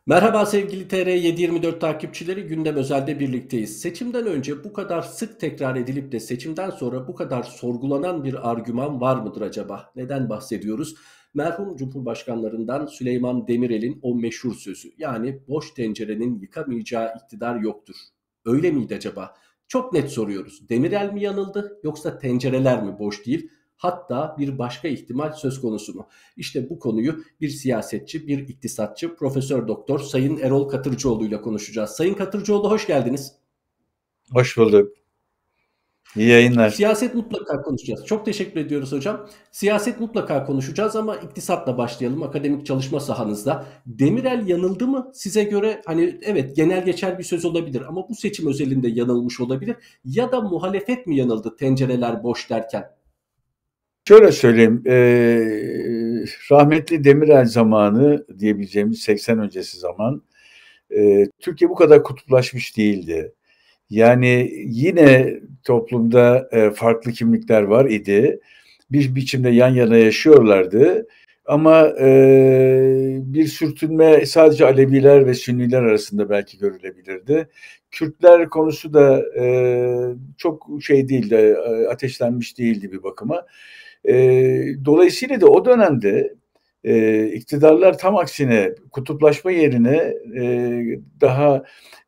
Merhaba sevgili TR724 takipçileri, Gündem Özel'de birlikteyiz. Seçimden önce bu kadar sık tekrar edilip de seçimden sonra bu kadar sorgulanan bir argüman var mıdır acaba? Neden bahsediyoruz? Merhum Cumhurbaşkanlarından Süleyman Demirel'in o meşhur sözü, yani boş tencerenin yıkamayacağı iktidar yoktur. Öyle miydi acaba? Çok net soruyoruz. Demirel mi yanıldı yoksa tencereler mi boş değil? Hatta bir başka ihtimal söz konusu mu? İşte bu konuyu bir siyasetçi, bir iktisatçı, Profesör Doktor Sayın Erol Katırcıoğlu ile konuşacağız. Sayın Katırcıoğlu, hoş geldiniz. Hoş bulduk. İyi yayınlar. Siyaset mutlaka konuşacağız. Çok teşekkür ediyoruz hocam. Siyaset mutlaka konuşacağız ama iktisatla başlayalım. Akademik çalışma sahanızda. Demirel yanıldı mı size göre? Hani evet, genel geçer bir söz olabilir ama bu seçim özelinde yanılmış olabilir. Ya da muhalefet mi yanıldı tencereler boş derken? Şöyle söyleyeyim, rahmetli Demirel zamanı diyebileceğimiz 80 öncesi zaman, Türkiye bu kadar kutuplaşmış değildi. Yani yine toplumda farklı kimlikler var idi. Bir biçimde yan yana yaşıyorlardı. Ama bir sürtünme sadece Aleviler ve Sünniler arasında belki görülebilirdi. Kürtler konusu da çok şey değildi, ateşlenmiş değildi bir bakıma. Dolayısıyla da o dönemde iktidarlar tam aksine kutuplaşma yerine daha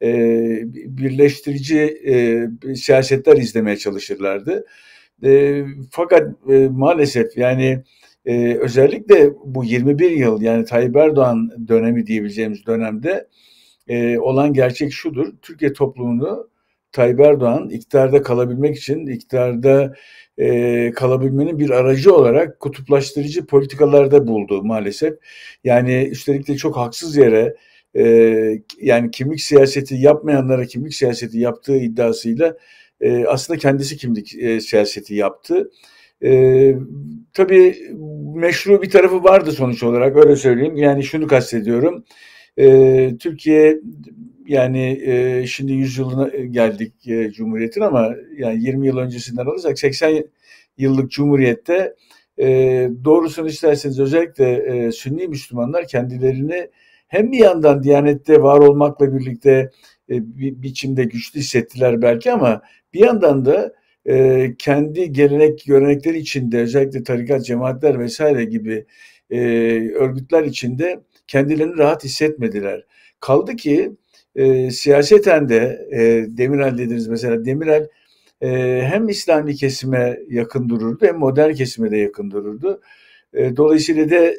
birleştirici siyasetler izlemeye çalışırlardı. Fakat maalesef yani özellikle bu 21 yıl yani Tayyip Erdoğan dönemi diyebileceğimiz dönemde olan gerçek şudur. Türkiye toplumunu Tayyip Erdoğan iktidarda kalabilmek için iktidarda kalabilmenin bir aracı olarak kutuplaştırıcı politikalarda buldu maalesef. Yani üstelik de çok haksız yere yani kimlik siyaseti yapmayanlara kimlik siyaseti yaptığı iddiasıyla aslında kendisi kimlik siyaseti yaptı. E, tabii meşru bir tarafı vardı sonuç olarak öyle söyleyeyim. Yani şunu kastediyorum. Türkiye yani şimdi 100 yılına geldik Cumhuriyet'in ama yani 20 yıl öncesinden alırsak 80 yıllık Cumhuriyet'te doğrusunu isterseniz özellikle Sünni Müslümanlar kendilerini hem bir yandan Diyanet'te var olmakla birlikte bir biçimde güçlü hissettiler belki ama bir yandan da kendi gelenek görenekleri içinde özellikle tarikat, cemaatler vesaire gibi örgütler içinde kendilerini rahat hissetmediler. Kaldı ki siyaseten de Demirel dediniz mesela Demirel hem İslami kesime yakın dururdu hem modern kesime de yakın dururdu. Dolayısıyla da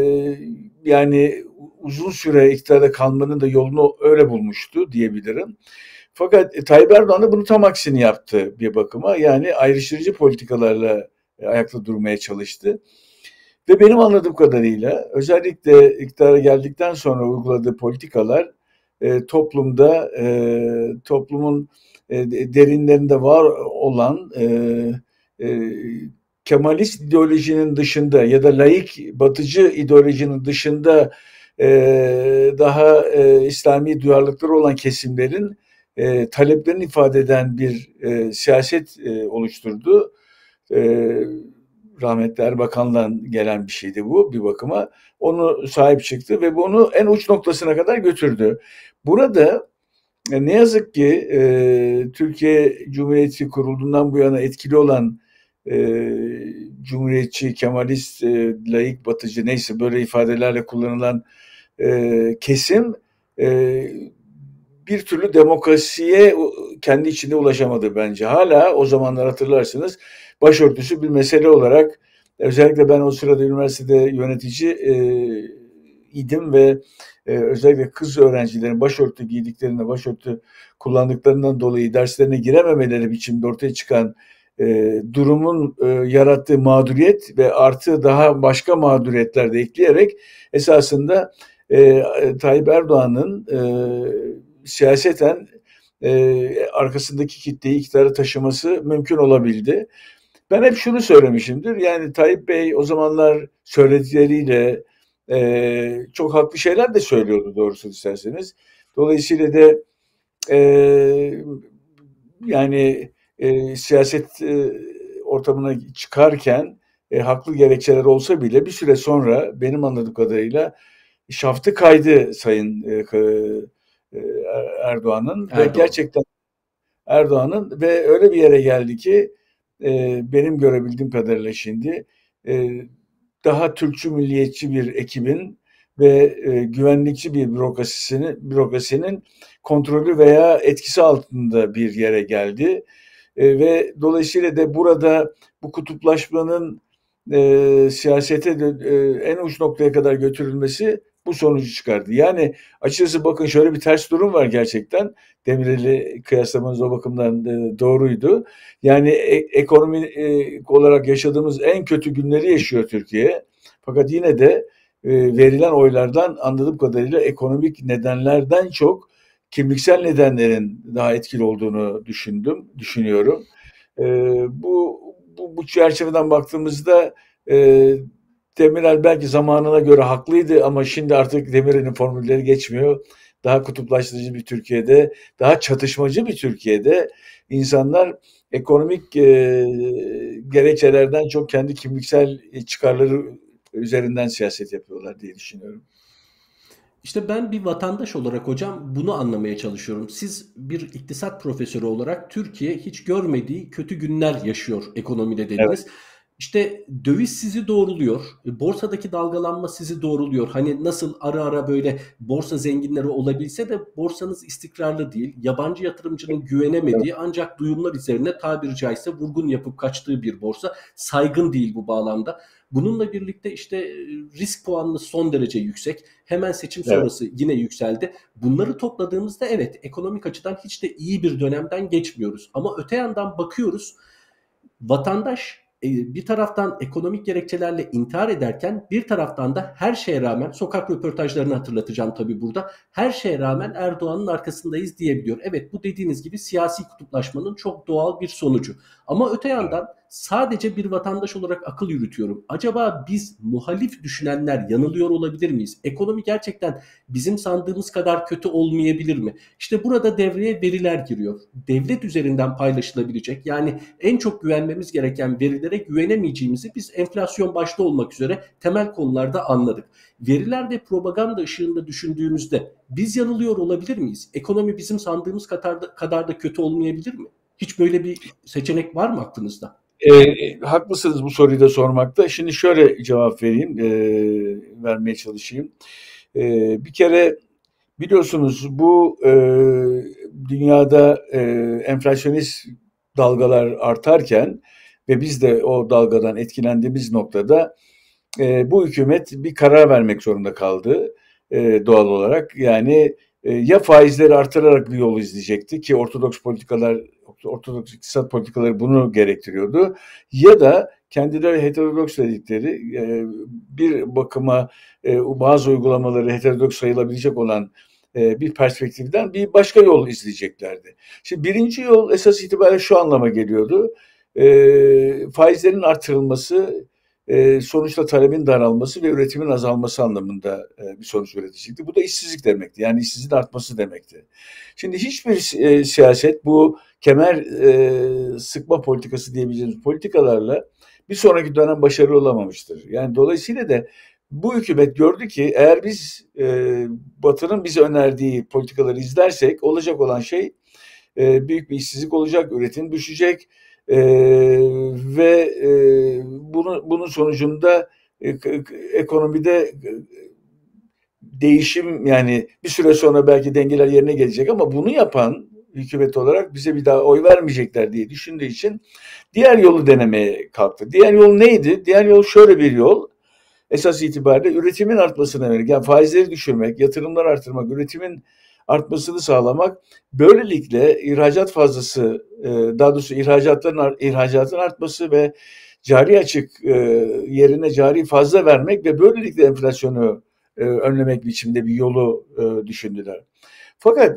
yani uzun süre iktidarda kalmanın da yolunu öyle bulmuştu diyebilirim. Fakat Tayyip Erdoğan da bunu tam aksini yaptı bir bakıma. Yani ayrıştırıcı politikalarla ayakta durmaya çalıştı. Ve benim anladığım kadarıyla özellikle iktidara geldikten sonra uyguladığı politikalar toplumda toplumun derinlerinde var olan e, Kemalist ideolojinin dışında ya da laik batıcı ideolojinin dışında e, daha İslami duyarlılıkları olan kesimlerin taleplerini ifade eden bir siyaset oluşturdu. E, Rahmetli Erbakan'dan gelen bir şeydi bu bir bakıma. Onu sahip çıktı ve bunu en uç noktasına kadar götürdü. Burada ne yazık ki Türkiye Cumhuriyeti kurulduğundan bu yana etkili olan Cumhuriyetçi, Kemalist, laik, batıcı neyse böyle ifadelerle kullanılan kesim e, bir türlü demokrasiye kendi içinde ulaşamadı bence. Hala o zamanlar hatırlarsınız başörtüsü bir mesele olarak özellikle ben o sırada üniversitede yönetici idim ve özellikle kız öğrencilerin başörtü giydiklerinde, başörtü kullandıklarından dolayı derslerine girememeleri biçimde ortaya çıkan durumun yarattığı mağduriyet ve artı daha başka mağduriyetler de ekleyerek esasında Tayyip Erdoğan'ın siyaseten arkasındaki kitleyi iktidara taşıması mümkün olabildi. Ben hep şunu söylemişimdir. Yani Tayyip Bey o zamanlar söyledikleriyle çok haklı şeyler de söylüyordu doğrusu isterseniz. Dolayısıyla da e, yani siyaset ortamına çıkarken haklı gerekçeler olsa bile bir süre sonra benim anladığım kadarıyla şaftı kaydı Sayın Erdoğan'ın ve Erdoğan. gerçekten Erdoğan'ın ve öyle bir yere geldi ki benim görebildiğim kadarıyla şimdi e, daha Türkçü milliyetçi bir ekibin ve güvenlikçi bir bürokrasinin kontrolü veya etkisi altında bir yere geldi. Ve dolayısıyla da burada bu kutuplaşmanın siyasete en uç noktaya kadar götürülmesi bu sonucu çıkardı. Yani açıkçası bakın şöyle bir ters durum var gerçekten. Demirel'i kıyaslamanız o bakımdan doğruydu. Yani ekonomi olarak yaşadığımız en kötü günleri yaşıyor Türkiye. Fakat yine de verilen oylardan anladığım kadarıyla ekonomik nedenlerden çok kimliksel nedenlerin daha etkili olduğunu düşünüyorum. E, bu çerçeveden baktığımızda e, Demirel belki zamanına göre haklıydı ama şimdi artık Demirel'in formülleri geçmiyor. Daha kutuplaştırıcı bir Türkiye'de, daha çatışmacı bir Türkiye'de insanlar ekonomik gerekçelerden çok kendi kimliksel çıkarları üzerinden siyaset yapıyorlar diye düşünüyorum. İşte ben bir vatandaş olarak hocam bunu anlamaya çalışıyorum. Siz bir iktisat profesörü olarak Türkiye hiç görmediği kötü günler yaşıyor ekonomide Evet, dediniz. İşte döviz sizi doğruluyor. Borsadaki dalgalanma sizi doğruluyor. Hani nasıl ara ara böyle borsa zenginleri olabilse de borsanız istikrarlı değil. Yabancı yatırımcının evet, güvenemediği ancak duyumlar üzerine tabiri caizse vurgun yapıp kaçtığı bir borsa. Saygın değil bu bağlamda. Bununla birlikte işte risk puanınız son derece yüksek. Hemen seçim evet. sonrası yine yükseldi. Bunları topladığımızda evet ekonomik açıdan hiç de iyi bir dönemden geçmiyoruz. Ama öte yandan bakıyoruz vatandaş bir taraftan ekonomik gerekçelerle intihar ederken bir taraftan da her şeye rağmen sokak röportajlarını hatırlatacağım tabii burada. Her şeye rağmen Erdoğan'ın arkasındayız diyebiliyor. Evet bu dediğiniz gibi siyasi kutuplaşmanın çok doğal bir sonucu. Ama öte Evet. yandan sadece bir vatandaş olarak akıl yürütüyorum. Acaba biz muhalif düşünenler yanılıyor olabilir miyiz? Ekonomi gerçekten bizim sandığımız kadar kötü olmayabilir mi? İşte burada devreye veriler giriyor. Devlet üzerinden paylaşılabilecek yani en çok güvenmemiz gereken verilere güvenemeyeceğimizi biz enflasyon başta olmak üzere temel konularda anladık. Veriler ve propaganda ışığında düşündüğümüzde biz yanılıyor olabilir miyiz? Ekonomi bizim sandığımız kadar da kötü olmayabilir mi? Hiç böyle bir seçenek var mı aklınızda? Haklısınız bu soruyu da sormakta. Şimdi şöyle cevap vereyim, vermeye çalışayım. Bir kere biliyorsunuz bu dünyada enflasyonist dalgalar artarken ve biz de o dalgadan etkilendiğimiz noktada bu hükümet bir karar vermek zorunda kaldı doğal olarak. Yani ya faizleri artırarak bir yol izleyecekti ki ortodoks iktisat politikaları bunu gerektiriyordu. Ya da kendileri heterodoks dedikleri bir bakıma bazı uygulamaları heterodoks sayılabilecek olan bir perspektiften bir başka yol izleyeceklerdi. Şimdi birinci yol esas itibariyle şu anlama geliyordu. Faizlerin artırılması sonuçta talebin daralması ve üretimin azalması anlamında bir sonuç üretecekti. Bu da işsizlik demekti. Yani işsizliğin artması demekti. Şimdi hiçbir siyaset bu kemer sıkma politikası diyebileceğimiz politikalarla bir sonraki dönem başarılı olamamıştır. Yani dolayısıyla da bu hükümet gördü ki eğer biz Batı'nın bize önerdiği politikaları izlersek olacak olan şey büyük bir işsizlik olacak, üretim düşecek ve bunun sonucunda ekonomide değişim yani bir süre sonra belki dengeler yerine gelecek ama bunu yapan hükümet olarak bize bir daha oy vermeyecekler diye düşündüğü için diğer yolu denemeye kalktı. Diğer yol neydi? Diğer yol şöyle bir yol. Esas itibariyle üretimin artmasına yönelik yani faizleri düşürmek, yatırımlar artırmak, üretimin artmasını sağlamak. Böylelikle ihracat fazlası, daha doğrusu ihracatın artması ve cari açık yerine cari fazla vermek ve böylelikle enflasyonu önlemek biçimde bir yolu düşündüler. Fakat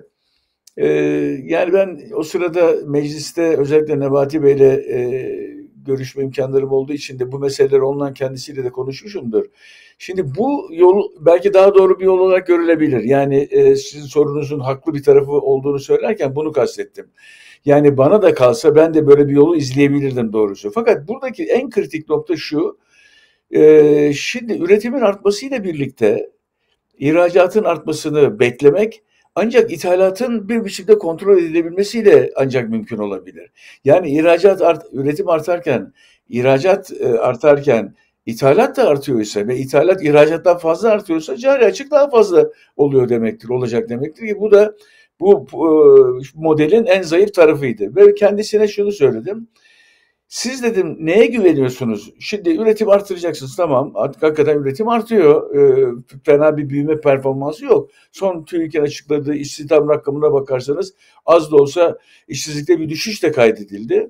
yani ben o sırada mecliste özellikle Nebati Bey'le görüşme imkanlarım olduğu için de bu meseleleri ondan kendisiyle de konuşmuşumdur. Şimdi bu yol belki daha doğru bir yol olarak görülebilir. Yani sizin sorunuzun haklı bir tarafı olduğunu söylerken bunu kastettim. Yani bana da kalsa ben de böyle bir yolu izleyebilirdim doğrusu. Fakat buradaki en kritik nokta şu. Şimdi üretimin artmasıyla birlikte ihracatın artmasını beklemek ancak ithalatın bir biçimde kontrol edilebilmesiyle ancak mümkün olabilir. Yani üretim artarken, ihracat artarken ithalat da artıyorsa ve ithalat ihracattan fazla artıyorsa cari açık daha fazla oluyor demektir, olacak demektir ki bu da bu modelin en zayıf tarafıydı. Ve kendisine şunu söyledim. Siz dedim neye güveniyorsunuz? Şimdi üretim artıracaksınız tamam artık hakikaten üretim artıyor. Fena bir büyüme performansı yok. Son TÜİK'in açıkladığı istihdam rakamına bakarsanız az da olsa işsizlikte bir düşüş de kaydedildi.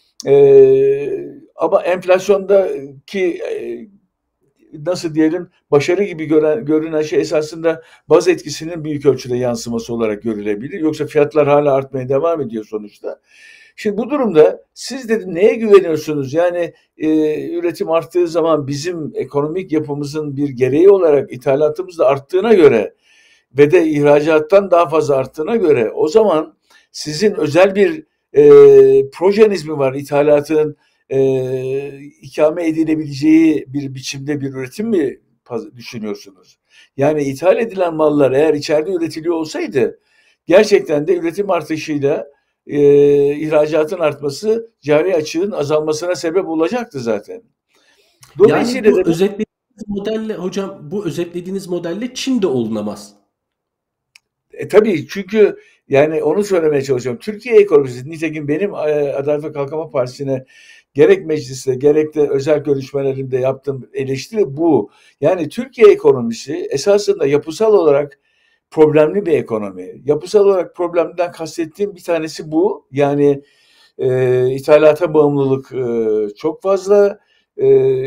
Ama enflasyondaki nasıl diyelim başarı gibi görünen şey esasında baz etkisinin büyük ölçüde yansıması olarak görülebilir. Yoksa fiyatlar hala artmaya devam ediyor sonuçta. Şimdi bu durumda siz dedim neye güveniyorsunuz? Yani üretim arttığı zaman bizim ekonomik yapımızın bir gereği olarak ithalatımız da arttığına göre ve de ihracattan daha fazla arttığına göre o zaman sizin özel bir projeniz mi var ithalatın ikame edilebileceği bir biçimde bir üretim mi düşünüyorsunuz? Yani ithal edilen mallar eğer içeride üretiliyor olsaydı gerçekten de üretim artışıyla ihracatın artması cari açığın azalmasına sebep olacaktı zaten. Yani Dolayısıyla da bu özetlediğiniz modelle hocam, bu özetlediğiniz modelle Çin de olunamaz. tabii çünkü yani onu söylemeye çalışıyorum. Türkiye ekonomisi nitekim benim Adalet ve Kalkınma Partisi'ne gerek mecliste gerek de özel görüşmelerimde yaptığım eleştiri bu. Yani Türkiye ekonomisi esasında yapısal olarak problemli bir ekonomi. Yapısal olarak problemden kastettiğim bir tanesi bu. Yani ithalata bağımlılık çok fazla e,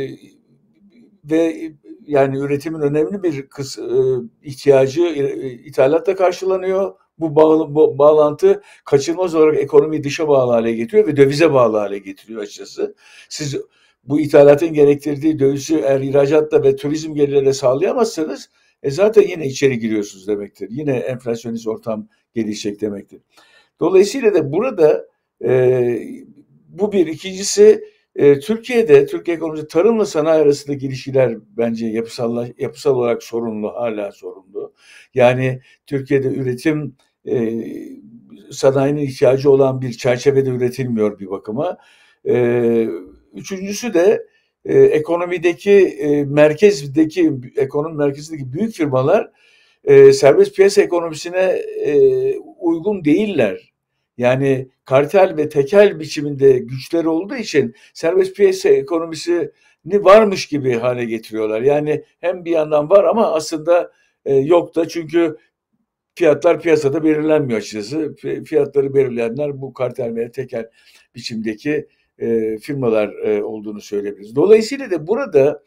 ve yani üretimin önemli bir ihtiyacı ithalatla karşılanıyor. Bu bağlantı kaçınılmaz olarak ekonomiyi dışa bağlı hale getiriyor ve dövize bağlı hale getiriyor açıkçası. Siz bu ithalatın gerektirdiği dövizi eğer ihracatla ve turizm gelirleriyle sağlayamazsanız zaten yine içeri giriyorsunuz demektir. Yine enflasyonist ortam gelişecek demektir. Dolayısıyla da burada bu bir. İkincisi Türkiye'de, Türkiye ekonomisi tarımla sanayi arasındaki ilişkiler bence yapısal olarak sorunlu, hala sorunlu. Yani Türkiye'de üretim sanayinin ihtiyacı olan bir çerçevede üretilmiyor bir bakıma. Üçüncüsü de ekonomideki ekonomi merkezindeki büyük firmalar serbest piyasa ekonomisine uygun değiller. Yani kartel ve tekel biçiminde güçleri olduğu için serbest piyasa ekonomisini varmış gibi hale getiriyorlar. Yani hem bir yandan var ama aslında yok da çünkü fiyatlar piyasada belirlenmiyor açıkçası. Fiyatları belirleyenler bu kartel ve tekel biçimdeki firmalar olduğunu söyleyebiliriz. Dolayısıyla da burada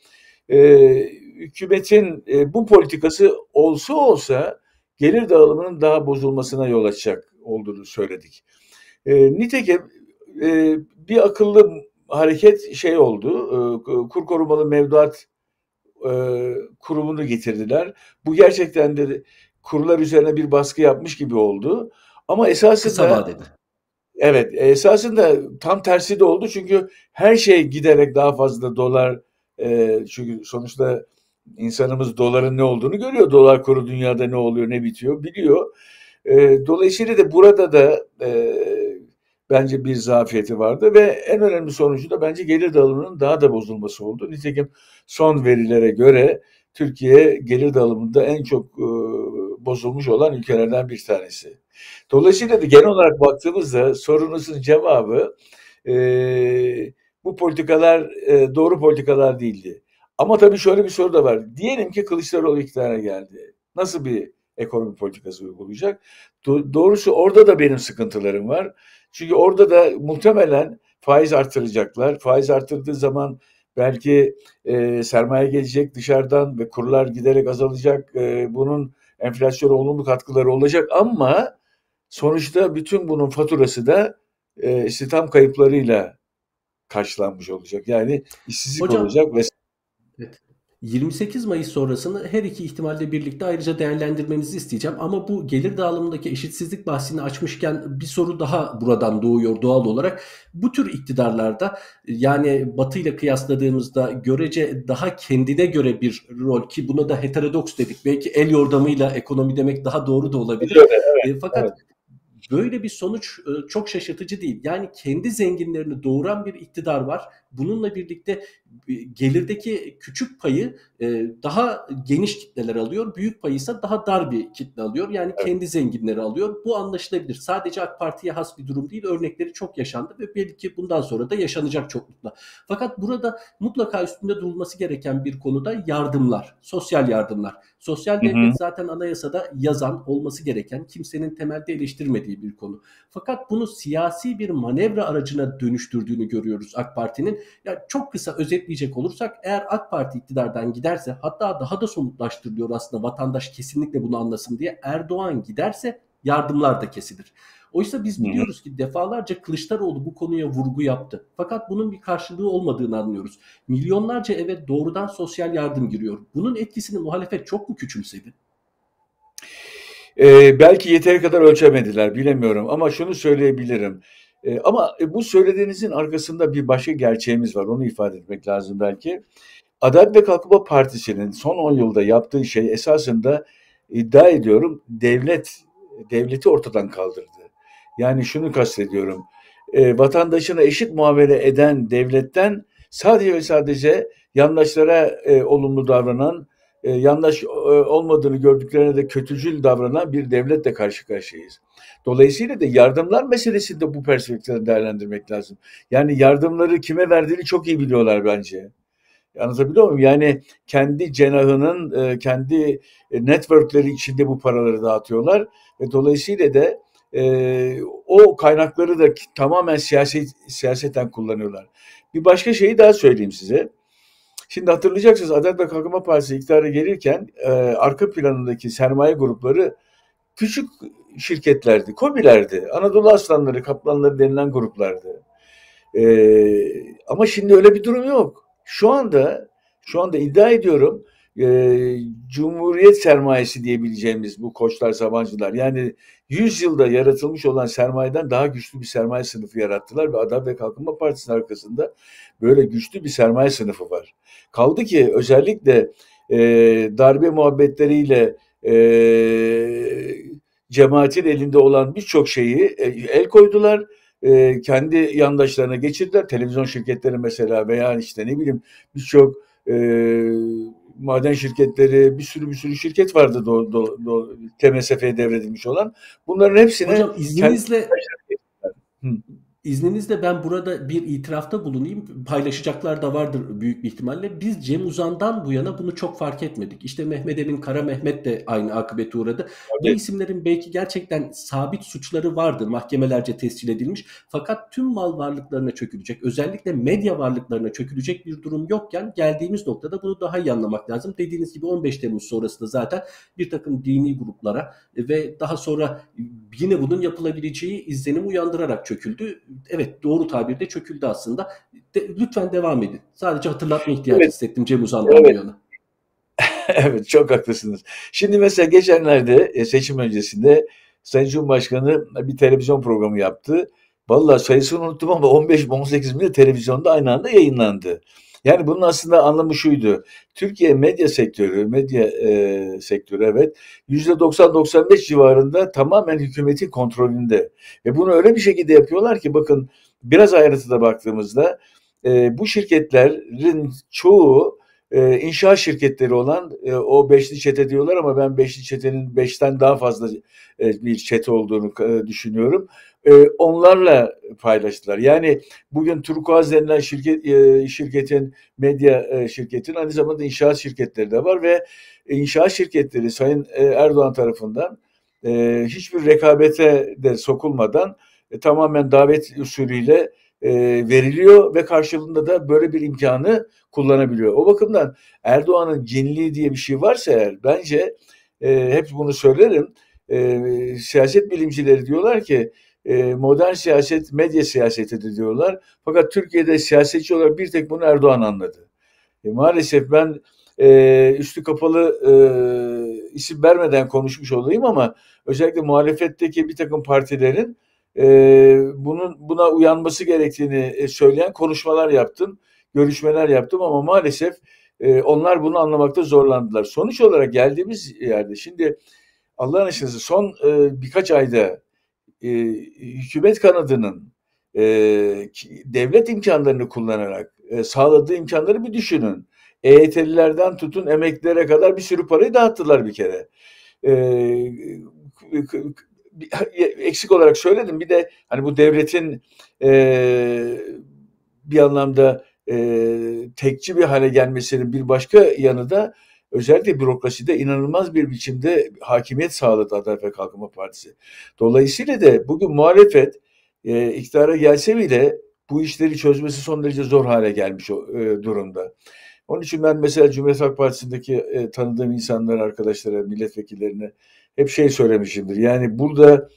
hükümetin bu politikası olsa gelir dağılımının daha bozulmasına yol açacak olduğunu söyledik. Nitekim bir akıllı hareket şey oldu. Kur korumalı mevduat kurumunu getirdiler. Bu gerçekten de kurlar üzerine bir baskı yapmış gibi oldu. Ama Kısa esasında vadede. evet, esasında tam tersi de oldu çünkü her şey giderek daha fazla dolar çünkü sonuçta insanımız doların ne olduğunu görüyor. Dolar kuru dünyada ne oluyor, ne bitiyor biliyor. Dolayısıyla da burada da bence bir zafiyeti vardı ve en önemli sonucu da bence gelir dağılımının daha da bozulması oldu. Nitekim son verilere göre Türkiye gelir dağılımında en çok bozulmuş olan ülkelerden bir tanesi. Dolayısıyla da genel olarak baktığımızda sorunuzun cevabı bu politikalar doğru politikalar değildi. Ama tabii şöyle bir soru da var. Diyelim ki Kılıçdaroğlu iktidara geldi. Nasıl bir ekonomi politikası uygulayacak? Doğrusu orada da benim sıkıntılarım var. Çünkü orada da muhtemelen faiz artıracaklar. Faiz artırdığı zaman belki sermaye gelecek dışarıdan ve kurlar giderek azalacak. Bunun enflasyona olumlu katkıları olacak ama sonuçta bütün bunun faturası da istihdam kayıplarıyla karşılanmış olacak. Yani işsizlik Hocam, olacak ve evet. 28 Mayıs sonrasını her iki ihtimalle birlikte ayrıca değerlendirmenizi isteyeceğim. Ama bu gelir dağılımındaki eşitsizlik bahsini açmışken bir soru daha buradan doğuyor doğal olarak. Bu tür iktidarlarda yani Batı ile kıyasladığımızda görece daha kendine göre bir rol, ki buna da heterodoks dedik. Belki el yordamıyla ekonomi demek daha doğru da olabilir. Öyle, Fakat evet. böyle bir sonuç çok şaşırtıcı değil. Yani kendi zenginlerini doğuran bir iktidar var. Bununla birlikte gelirdeki küçük payı daha geniş kitleler alıyor. Büyük payı ise daha dar bir kitle alıyor. Yani Evet. kendi zenginleri alıyor. Bu anlaşılabilir. Sadece AK Parti'ye has bir durum değil. Örnekleri çok yaşandı ve belki bundan sonra da yaşanacak çoklukla. Fakat burada mutlaka üstünde durulması gereken bir konu da yardımlar. Sosyal yardımlar. Sosyal Hı hı. devlet zaten anayasada yazan, olması gereken, kimsenin temelde eleştirmediği bir konu. Fakat bunu siyasi bir manevra aracına dönüştürdüğünü görüyoruz AK Parti'nin. Yani çok kısa özetleyecek olursak, eğer AK Parti iktidardan giderse, hatta daha da somutlaştırılıyor aslında vatandaş kesinlikle bunu anlasın diye, Erdoğan giderse yardımlar da kesilir. Oysa biz Hı hı. biliyoruz ki defalarca Kılıçdaroğlu bu konuya vurgu yaptı. Fakat bunun bir karşılığı olmadığını anlıyoruz. Milyonlarca eve doğrudan sosyal yardım giriyor. Bunun etkisini muhalefet çok mu küçümsedi? Belki yeteri kadar ölçemediler, bilemiyorum ama şunu söyleyebilirim. Ama bu söylediğinizin arkasında bir başka gerçeğimiz var. Onu ifade etmek lazım belki. Adalet ve Kalkınma Partisi'nin son 10 yılda yaptığı şey esasında, iddia ediyorum, devleti ortadan kaldırdı. Yani şunu kastediyorum. Vatandaşına eşit muamele eden devletten sadece ve sadece yandaşlara olumlu davranan, yandaş olmadığını gördüklerine de kötücül davranan bir devletle karşı karşıyayız. Dolayısıyla da yardımlar meselesini de bu perspektiften değerlendirmek lazım. Yani yardımları kime verdiğini çok iyi biliyorlar bence. Anlatabiliyor muyum? Yani kendi cenahının, kendi network'leri içinde bu paraları dağıtıyorlar ve dolayısıyla da o kaynakları da tamamen siyaseten kullanıyorlar. Bir başka şeyi daha söyleyeyim size. Şimdi hatırlayacaksınız, Adalet ve Kalkınma Partisi iktidara gelirken arka planındaki sermaye grupları küçük şirketlerdi, KOBİ'lerdi. Anadolu Aslanları, Kaplanları denilen gruplardı. Ama şimdi öyle bir durum yok. Şu anda iddia ediyorum, Cumhuriyet sermayesi diyebileceğimiz bu Koçlar, Sabancılar, yani 100 yılda yaratılmış olan sermayeden daha güçlü bir sermaye sınıfı yarattılar ve Adalet ve Kalkınma Partisi'nin arkasında böyle güçlü bir sermaye sınıfı var. Kaldı ki özellikle darbe muhabbetleriyle cemaatin elinde olan birçok şeyi el koydular, kendi yandaşlarına geçirdiler. Televizyon şirketleri mesela, veya işte ne bileyim, birçok maden şirketleri, bir sürü şirket vardı TMSF'ye devredilmiş olan. Bunların hepsine Hocam kendi izninizle Hı, İzninizle ben burada bir itirafta bulunayım. Paylaşacaklar da vardır büyük bir ihtimalle. Biz Cem Uzan'dan bu yana bunu çok fark etmedik. İşte Mehmet Emin Kara Mehmet de aynı akıbete uğradı. Bu tabii. isimlerin belki gerçekten sabit suçları vardır, mahkemelerce tescil edilmiş. Fakat tüm mal varlıklarına çökülecek, özellikle medya varlıklarına çökülecek bir durum yokken geldiğimiz noktada bunu daha iyi anlamak lazım. Dediğiniz gibi 15 Temmuz sonrasında zaten bir takım dini gruplara ve daha sonra yine bunun yapılabileceği izlenim uyandırarak çöküldü. Evet, doğru tabirde çöküldü aslında. Lütfen devam edin. Sadece hatırlatma ihtiyacı Evet, hissettim Cem Uzan'dan bu evet, yana. evet, çok haklısınız. Şimdi mesela geçenlerde seçim öncesinde Sayın Cumhurbaşkanı bir televizyon programı yaptı. Vallahi sayısını unuttum ama 15 mi 18 mi de televizyonda aynı anda yayınlandı. Yani bunun aslında anlamı şuydu. Türkiye medya sektörü, evet, %90-95 civarında tamamen hükümetin kontrolünde. Ve bunu öyle bir şekilde yapıyorlar ki, bakın, biraz ayrıntıda baktığımızda bu şirketlerin çoğu inşaat şirketleri olan, o beşli çete diyorlar ama ben beşli çetenin beşten daha fazla bir çete olduğunu düşünüyorum. Onlarla paylaştılar. Yani bugün Turkuaz denilen şirketin aynı zamanda inşaat şirketleri de var ve inşaat şirketleri Sayın Erdoğan tarafından hiçbir rekabete de sokulmadan tamamen davet usulüyle veriliyor ve karşılığında da böyle bir imkanı kullanabiliyor. O bakımdan Erdoğan'ın cinliği diye bir şey varsa eğer, bence hep bunu söylerim. Siyaset bilimcileri diyorlar ki modern siyaset medya siyasetidir diyorlar. Fakat Türkiye'de siyasetçi olarak bir tek bunu Erdoğan anladı. Maalesef ben üstü kapalı isim vermeden konuşmuş olayım ama özellikle muhalefetteki bir takım partilerin buna uyanması gerektiğini söyleyen konuşmalar yaptım, görüşmeler yaptım ama maalesef onlar bunu anlamakta zorlandılar. Sonuç olarak geldiğimiz yerde şimdi Allah'ın aşkına son birkaç ayda e, hükümet kanadının e, devlet imkanlarını kullanarak sağladığı imkanları bir düşünün. EYT'lilerden tutun emeklilere kadar bir sürü parayı dağıttılar bir kere. E, Eksik olarak söyledim. Bir de hani bu devletin bir anlamda tekçi bir hale gelmesinin bir başka yanı da özellikle bürokraside inanılmaz bir biçimde hakimiyet sağladı Adalet ve Kalkınma Partisi. Dolayısıyla da bugün muhalefet iktidara gelse bile bu işleri çözmesi son derece zor hale gelmiş durumda. Onun için ben mesela Cumhuriyet Halk Partisi'ndeki tanıdığım insanlara, arkadaşlara, milletvekillerine hep şey söylemişimdir. Yani burada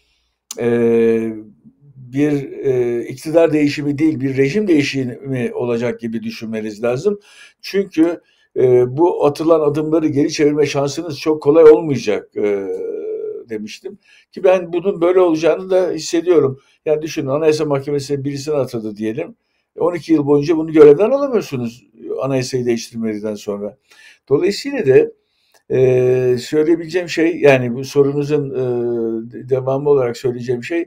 bir iktidar değişimi değil, bir rejim değişimi olacak gibi düşünmeniz lazım. Çünkü bu atılan adımları geri çevirme şansınız çok kolay olmayacak demiştim. Ki ben bunun böyle olacağını da hissediyorum. Yani düşünün Anayasa Mahkemesi'ne birisini atadı diyelim. 12 yıl boyunca bunu görevden alamıyorsunuz anayasayı değiştirmedikten sonra. Dolayısıyla da söyleyebileceğim şey yani bu sorunuzun devamı olarak söyleyeceğim şey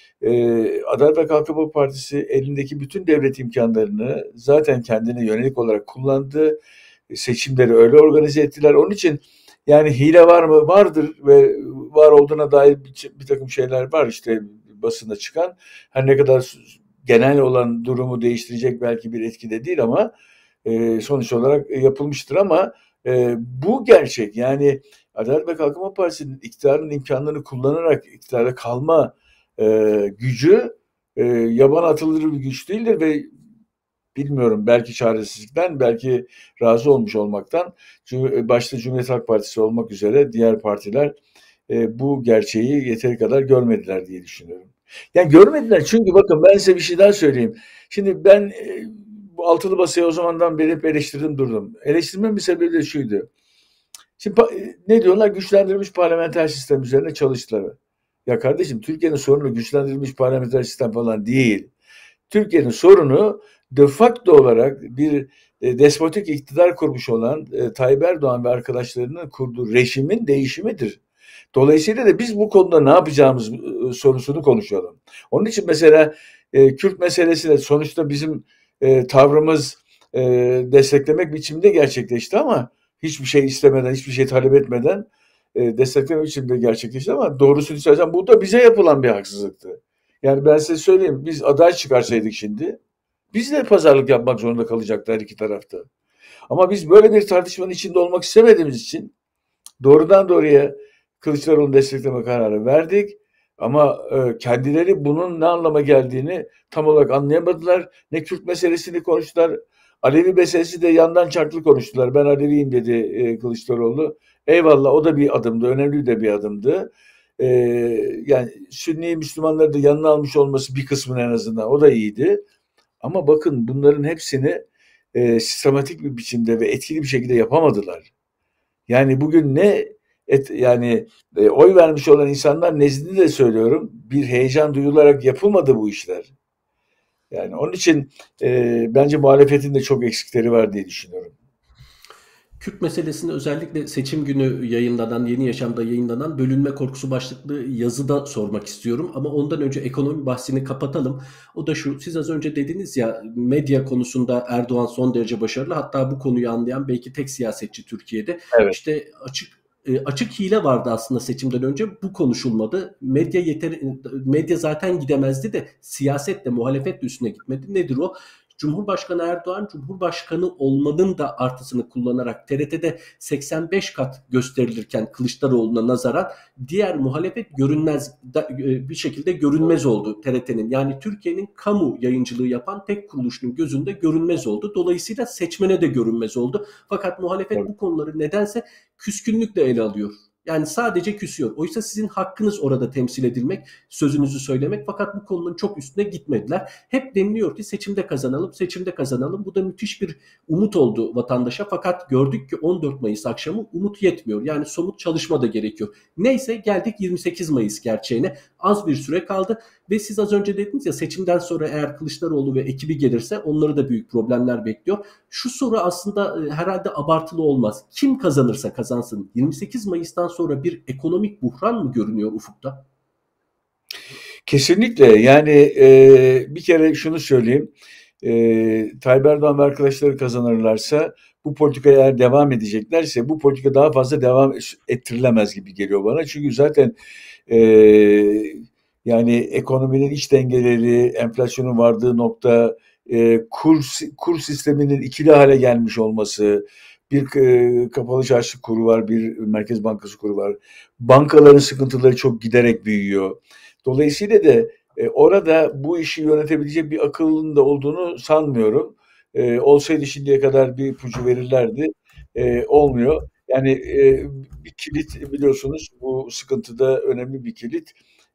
Adalet ve Kalkınma Partisi elindeki bütün devlet imkanlarını zaten kendine yönelik olarak kullandı. Seçimleri öyle organize ettiler. Onun için yani hile var mı? Vardır ve var olduğuna dair bir takım şeyler var işte basında çıkan. Her ne kadar genel olan durumu değiştirecek belki bir etkide değil ama sonuç olarak yapılmıştır ama bu gerçek. Yani Adalet ve Kalkınma Partisi'nin iktidarın imkanlarını kullanarak iktidara kalma gücü yaban atılır bir güç değildir ve bilmiyorum belki çaresizlikten belki razı olmuş olmaktan başta Cumhuriyet Halk Partisi olmak üzere diğer partiler bu gerçeği yeteri kadar görmediler diye düşünüyorum. Yani görmediler çünkü bakın ben size bir şey daha söyleyeyim. Şimdi ben bu altılı basayı o zamandan beri hep eleştirdim durdum. Eleştirmemin bir sebebi de şuydu. Şimdi ne diyorlar? Güçlendirilmiş parlamenter sistem üzerine çalıştılar. Ya kardeşim Türkiye'nin sorunu güçlendirilmiş parlamenter sistem falan değil. Türkiye'nin sorunu de facto olarak bir despotik iktidar kurmuş olan Tayyip Erdoğan ve arkadaşlarının kurduğu rejimin değişimidir. Dolayısıyla da biz bu konuda ne yapacağımız sorusunu konuşalım. Onun için mesela Kürt meselesi de sonuçta bizim tavrımız desteklemek biçiminde gerçekleşti ama hiçbir şey istemeden, hiçbir şey talep etmeden destekleme biçiminde gerçekleşti ama doğrusunu istersen bu da bize yapılan bir haksızlıktı. Yani ben size söyleyeyim biz aday çıkarsaydık şimdi biz de pazarlık yapmak zorunda kalacaklar iki tarafta. Ama biz böyle bir tartışmanın içinde olmak istemediğimiz için doğrudan doğruya Kılıçdaroğlu'nu destekleme kararı verdik. Ama kendileri bunun ne anlama geldiğini tam olarak anlayamadılar. Ne Kürt meselesini konuştular. Alevi meselesi de yandan çarklı konuştular. Ben Aleviyim dedi Kılıçdaroğlu. Eyvallah o da bir adımdı. Önemli de bir adımdı. E, Yani Sünni Müslümanları da yanına almış olması bir kısmın en azından o da iyiydi. Ama bakın bunların hepsini sistematik bir biçimde ve etkili bir şekilde yapamadılar. Yani bugün yani oy vermiş olan insanlar nezdinde de söylüyorum bir heyecan duyularak yapılmadı bu işler. Yani onun için bence muhalefetin de çok eksikleri var diye düşünüyorum. Kürt meselesini özellikle seçim günü yayınlanan, Yeni Yaşam'da yayınlanan bölünme korkusu başlıklı yazıda sormak istiyorum. Ama ondan önce ekonomi bahsini kapatalım. O da şu, siz az önce dediniz ya medya konusunda Erdoğan son derece başarılı. Hatta bu konuyu anlayan belki tek siyasetçi Türkiye'de. Evet. İşte açık hile vardı aslında seçimden önce. Bu konuşulmadı. Medya zaten gidemezdi de siyaset de muhalefet de üstüne gitmedi. Nedir o? Cumhurbaşkanı Erdoğan, Cumhurbaşkanı olmanın da artısını kullanarak TRT'de 85 kat gösterilirken Kılıçdaroğlu'na nazaran diğer muhalefet bir şekilde görünmez oldu TRT'nin. Yani Türkiye'nin kamu yayıncılığı yapan tek kuruluşun gözünde görünmez oldu. Dolayısıyla seçmene de görünmez oldu. Fakat muhalefet Evet. bu konuları nedense küskünlükle ele alıyor. Yani sadece küsüyor. Oysa sizin hakkınız orada temsil edilmek, sözünüzü söylemek, fakat bu konunun çok üstüne gitmediler. Hep deniliyor ki seçimde kazanalım, seçimde kazanalım. Bu da müthiş bir umut oldu vatandaşa, fakat gördük ki 14 Mayıs akşamı umut yetmiyor. Yani somut çalışma da gerekiyor. Neyse, geldik 28 Mayıs gerçeğine. Az bir süre kaldı ve siz az önce dediniz ya, seçimden sonra eğer Kılıçdaroğlu ve ekibi gelirse onları da büyük problemler bekliyor. Şu soru aslında herhalde abartılı olmaz. Kim kazanırsa kazansın 28 Mayıs'tan sonra bir ekonomik buhran mı görünüyor ufukta? Kesinlikle. Yani bir kere şunu söyleyeyim. Tayyip Erdoğan ve arkadaşları kazanırlarsa, bu politikaya eğer devam edeceklerse, bu politika daha fazla devam ettirilemez gibi geliyor bana. Çünkü zaten e, yani ekonominin iç dengeleri, enflasyonun vardığı nokta, kur sisteminin ikili hale gelmiş olması, bir kapalı çarşı kuru var, bir Merkez Bankası kuru var. Bankaların sıkıntıları çok giderek büyüyor. Dolayısıyla da orada bu işi yönetebilecek bir akılın da olduğunu sanmıyorum. Olsaydı şimdiye kadar bir ipucu verirlerdi. Olmuyor. Yani bir kilit, biliyorsunuz, bu sıkıntıda önemli bir kilit.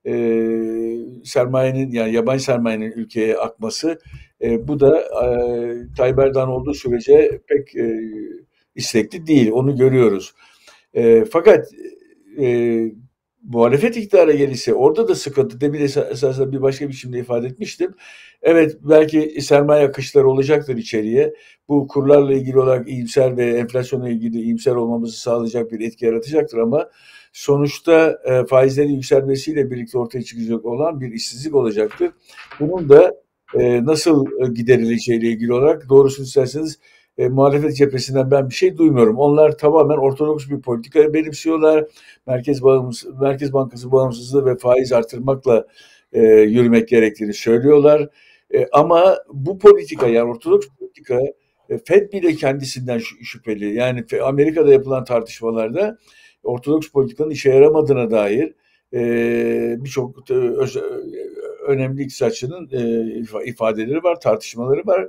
Sermayenin, yani yabancı sermayenin ülkeye akması. Bu da Tayyip Erdoğan olduğu sürece pek istekli değil. Onu görüyoruz. Fakat e, muhalefet iktidara gelirse orada da sıkıntı. Demin esasında bir başka biçimde ifade etmiştim. Evet, belki sermaye akışları olacaktır içeriye. Bu kurlarla ilgili olarak iyimser ve enflasyonla ilgili iyimser olmamızı sağlayacak bir etki yaratacaktır ama sonuçta faizlerin yükselmesiyle birlikte ortaya çıkacak olan bir işsizlik olacaktır. Bunun da nasıl giderileceğiyle ilgili olarak, doğrusunu isterseniz, muhalefet cephesinden ben bir şey duymuyorum. Onlar tamamen ortodoks bir politika benimsiyorlar. Merkez Bankası bağımsızlığı ve faiz artırmakla yürümek gerektiğini söylüyorlar. Ama bu politika, yani ortodoks politika, Fed bile kendisinden şüpheli. Yani Amerika'da yapılan tartışmalarda ortodoks politikanın işe yaramadığına dair birçok önemli iktisatçının ifadeleri var, tartışmaları var.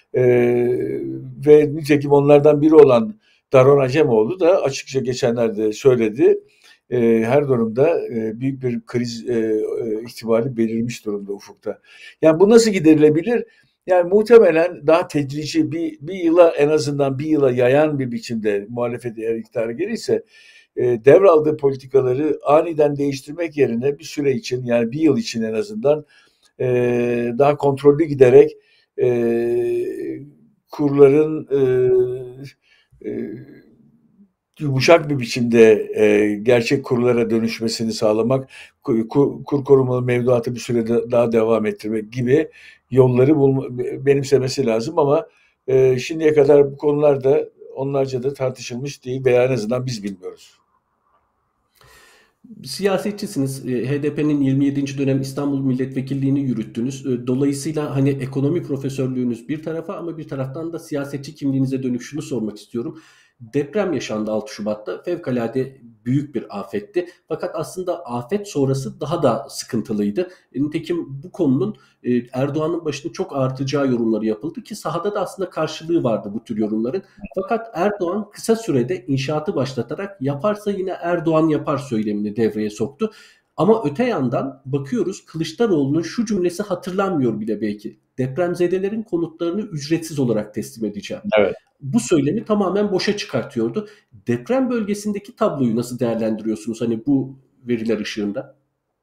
Ve nitekim onlardan biri olan Daron Acemoğlu da açıkça geçenlerde söyledi. Her durumda büyük bir kriz ihtimali belirmiş durumda ufukta. Yani bu nasıl giderilebilir? Yani muhtemelen daha tedrici, bir yıla, en azından bir yıla yayan bir biçimde muhalefet eğer iktidara gelirse, devraldığı politikaları aniden değiştirmek yerine bir süre için, yani bir yıl için en azından daha kontrollü giderek kurların yumuşak bir biçimde gerçek kurlara dönüşmesini sağlamak, kur korumalı mevduatı bir süre daha devam ettirmek gibi yolları benimsemesi lazım ama şimdiye kadar bu konularda onlarca da tartışılmış değil veya en azından biz bilmiyoruz. Siyasetçisiniz. HDP'nin 27. dönem İstanbul Milletvekilliğini yürüttünüz. Dolayısıyla hani ekonomi profesörlüğünüz bir tarafa, ama bir taraftan da siyasetçi kimliğinize dönük şunu sormak istiyorum. Deprem yaşandı 6 Şubat'ta. Fevkalade büyük bir afetti. Fakat aslında afet sonrası daha da sıkıntılıydı. Nitekim bu konunun Erdoğan'ın başını çok ağrıtacağı yorumları yapıldı ki sahada da aslında karşılığı vardı bu tür yorumların. Fakat Erdoğan kısa sürede inşaatı başlatarak yaparsa yine Erdoğan yapar söylemini devreye soktu. Ama öte yandan bakıyoruz, Kılıçdaroğlu'nun şu cümlesi hatırlanmıyor bile belki. Depremzedelerin konutlarını ücretsiz olarak teslim edeceğim. Evet. Bu söylemi tamamen boşa çıkartıyordu. Deprem bölgesindeki tabloyu nasıl değerlendiriyorsunuz hani bu veriler ışığında?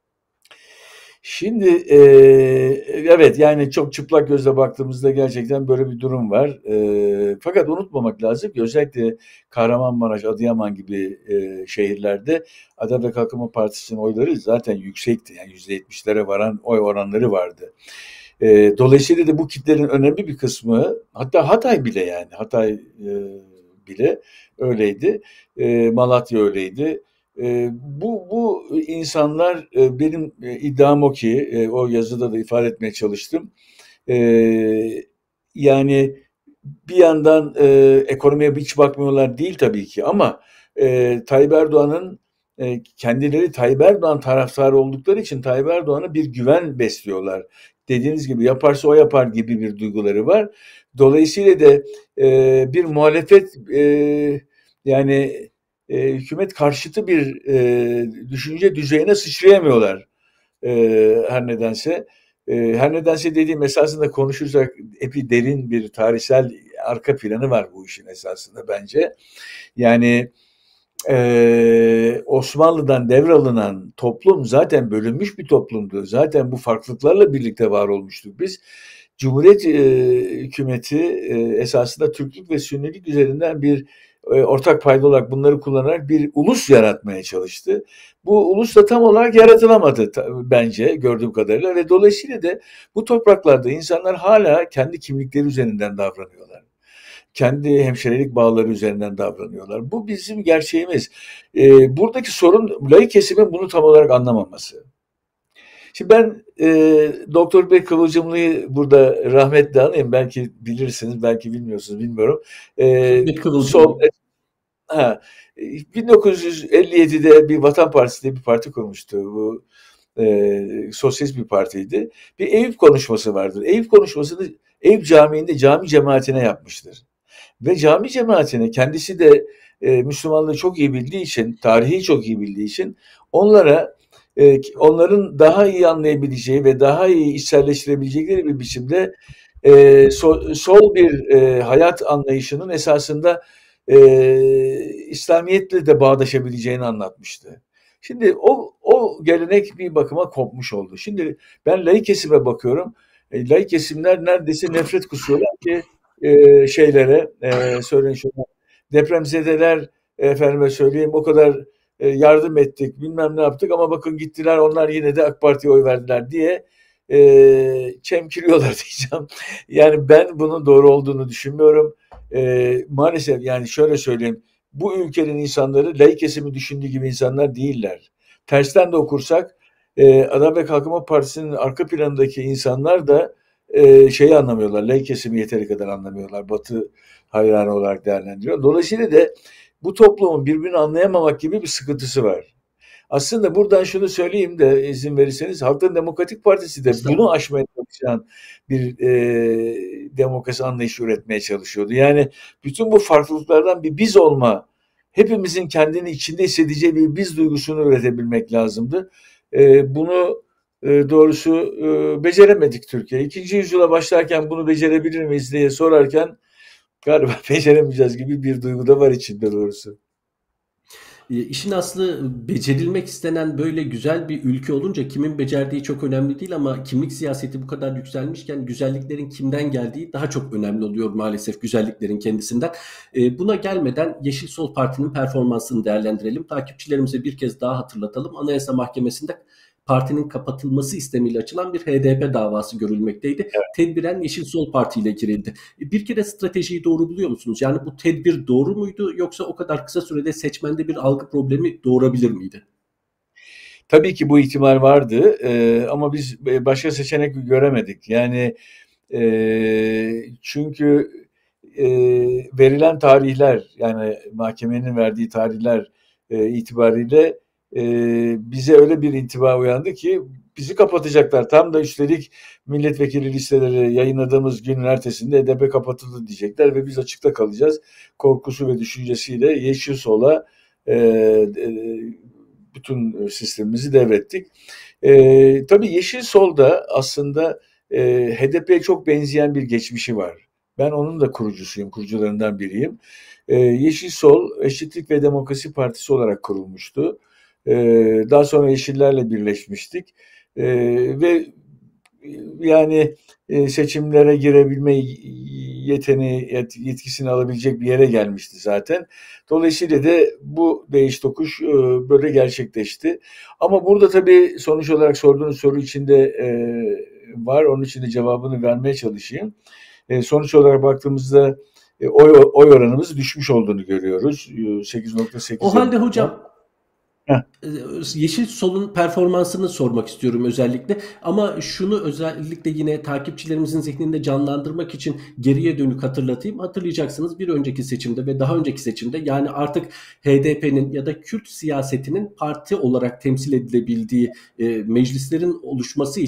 Şimdi evet, yani çok çıplak gözle baktığımızda gerçekten böyle bir durum var. Fakat unutmamak lazım ki özellikle Kahramanmaraş, Adıyaman gibi şehirlerde Adalet ve Kalkınma Partisi'nin oyları zaten yüksekti. Yani %70'lere varan oy oranları vardı. Dolayısıyla da bu kitlenin önemli bir kısmı, hatta Hatay bile, yani Hatay bile öyleydi. Malatya öyleydi. Bu insanlar, benim iddiam o ki, o yazıda da ifade etmeye çalıştım. Yani bir yandan ekonomiye hiç bakmıyorlar değil tabii ki ama Tayyip Erdoğan'ın, kendileri Tayyip Erdoğan taraftarı oldukları için Tayyip Erdoğan'a bir güven besliyorlar. Dediğiniz gibi yaparsa o yapar gibi bir duyguları var. Dolayısıyla da bir muhalefet, yani hükümet karşıtı bir düşünce düzeyine sıçrayamıyorlar her nedense. Her nedense dediğim esasında konuşursak epey derin bir tarihsel arka planı var bu işin esasında bence. Yani Osmanlı'dan devralınan toplum zaten bölünmüş bir toplumdu. Zaten bu farklılıklarla birlikte var olmuştuk biz. Cumhuriyet hükümeti esasında Türklük ve Sünnilik üzerinden bir ortak payda olarak bunları kullanarak bir ulus yaratmaya çalıştı. Bu ulus da tam olarak yaratılamadı bence gördüğüm kadarıyla ve dolayısıyla da bu topraklarda insanlar hala kendi kimlikleri üzerinden davranıyorlar. Kendi hemşirelik bağları üzerinden davranıyorlar. Bu bizim gerçeğimiz. Buradaki sorun laik kesimin bunu tam olarak anlamaması. Şimdi ben Doktor Bey Kıvılcımlı'yı burada rahmetle anayım. Belki bilirsiniz, belki bilmiyorsunuz, bilmiyorum. Hikmet Kıvılcım. Sol, ha, 1957'de bir Vatan Partisi diye bir parti kurmuştu. Bu sosyalist bir partiydi. Bir Eyüp konuşması vardır. Eyüp konuşmasını Eyüp Camii'nde cami cemaatine yapmıştır. Ve cami cemaatine kendisi de Müslümanlığı çok iyi bildiği için, tarihi çok iyi bildiği için onların daha iyi anlayabileceği ve daha iyi içselleştirebilecekleri bir biçimde sol bir hayat anlayışının esasında İslamiyetle de bağdaşabileceğini anlatmıştı. Şimdi o gelenek bir bakıma kopmuş oldu. Şimdi ben laik kesime bakıyorum. Laik kesimler neredeyse nefret kusuyorlar ki şeylere, söyleyin şuna, depremzedeler, efendime söyleyeyim, o kadar yardım ettik, bilmem ne yaptık ama bakın gittiler, onlar yine de AK Parti'ye oy verdiler diye çemkiriyorlar diyeceğim. Yani ben bunun doğru olduğunu düşünmüyorum. Maalesef yani şöyle söyleyeyim, bu ülkenin insanları laik kesimi düşündüğü gibi insanlar değiller. Tersten de okursak Adalet ve Kalkınma Partisi'nin arka planındaki insanlar da şeyi anlamıyorlar, laik kesimi yeteri kadar anlamıyorlar. Batı hayranı olarak değerlendiriyor. Dolayısıyla da bu toplumun birbirini anlayamamak gibi bir sıkıntısı var. Aslında buradan şunu söyleyeyim de izin verirseniz, Halkların Demokratik Partisi de bunu aşmaya çalışan bir demokrasi anlayışı üretmeye çalışıyordu. Yani bütün bu farklılıklardan bir biz olma, hepimizin kendini içinde hissedeceği bir biz duygusunu üretebilmek lazımdı. Bunu doğrusu beceremedik Türkiye. İkinci yüzyıla başlarken bunu becerebilir miyiz diye sorarken galiba beceremeyeceğiz gibi bir duygu da var içinde doğrusu. İşin aslı becerilmek istenen böyle güzel bir ülke olunca kimin becerdiği çok önemli değil ama kimlik siyaseti bu kadar yükselmişken güzelliklerin kimden geldiği daha çok önemli oluyor maalesef güzelliklerin kendisinden. Buna gelmeden Yeşil Sol Parti'nin performansını değerlendirelim. Takipçilerimize bir kez daha hatırlatalım. Anayasa Mahkemesi'nde partinin kapatılması istemiyle açılan bir HDP davası görülmekteydi. Evet. Tedbiren Yeşil Sol Parti ile girildi. Bir kere stratejiyi doğru buluyor musunuz? Yani bu tedbir doğru muydu yoksa o kadar kısa sürede seçmende bir algı problemi doğurabilir miydi? Tabii ki bu ihtimal vardı ama biz başka seçenek göremedik. Yani çünkü verilen tarihler, yani mahkemenin verdiği tarihler itibariyle bize öyle bir intiba uyandı ki bizi kapatacaklar. Tam da üstelik milletvekili listeleri yayınladığımız günün ertesinde HDP kapatıldı diyecekler ve biz açıkta kalacağız. Korkusu ve düşüncesiyle Yeşil Sol'a bütün sistemimizi devrettik. Tabii Yeşil Sol'da aslında HDP'ye çok benzeyen bir geçmişi var. Ben onun da kurucularından biriyim. Yeşil Sol, Eşitlik ve Demokrasi Partisi olarak kurulmuştu. Daha sonra Yeşillerle birleşmiştik. Ve yani seçimlere girebilme yetkisini alabilecek bir yere gelmişti zaten. Dolayısıyla da bu değiş tokuş böyle gerçekleşti. Ama burada tabii sonuç olarak sorduğunuz soru içinde var. Onun için de cevabını vermeye çalışayım. Sonuç olarak baktığımızda oy oranımız düşmüş olduğunu görüyoruz. 8.8. O halde hocam Yeşil Sol'un performansını sormak istiyorum özellikle. Ama şunu özellikle yine takipçilerimizin zihninde canlandırmak için geriye dönük hatırlatayım. Hatırlayacaksınız bir önceki seçimde ve daha önceki seçimde yani artık HDP'nin ya da Kürt siyasetinin parti olarak temsil edilebildiği meclislerin oluşması için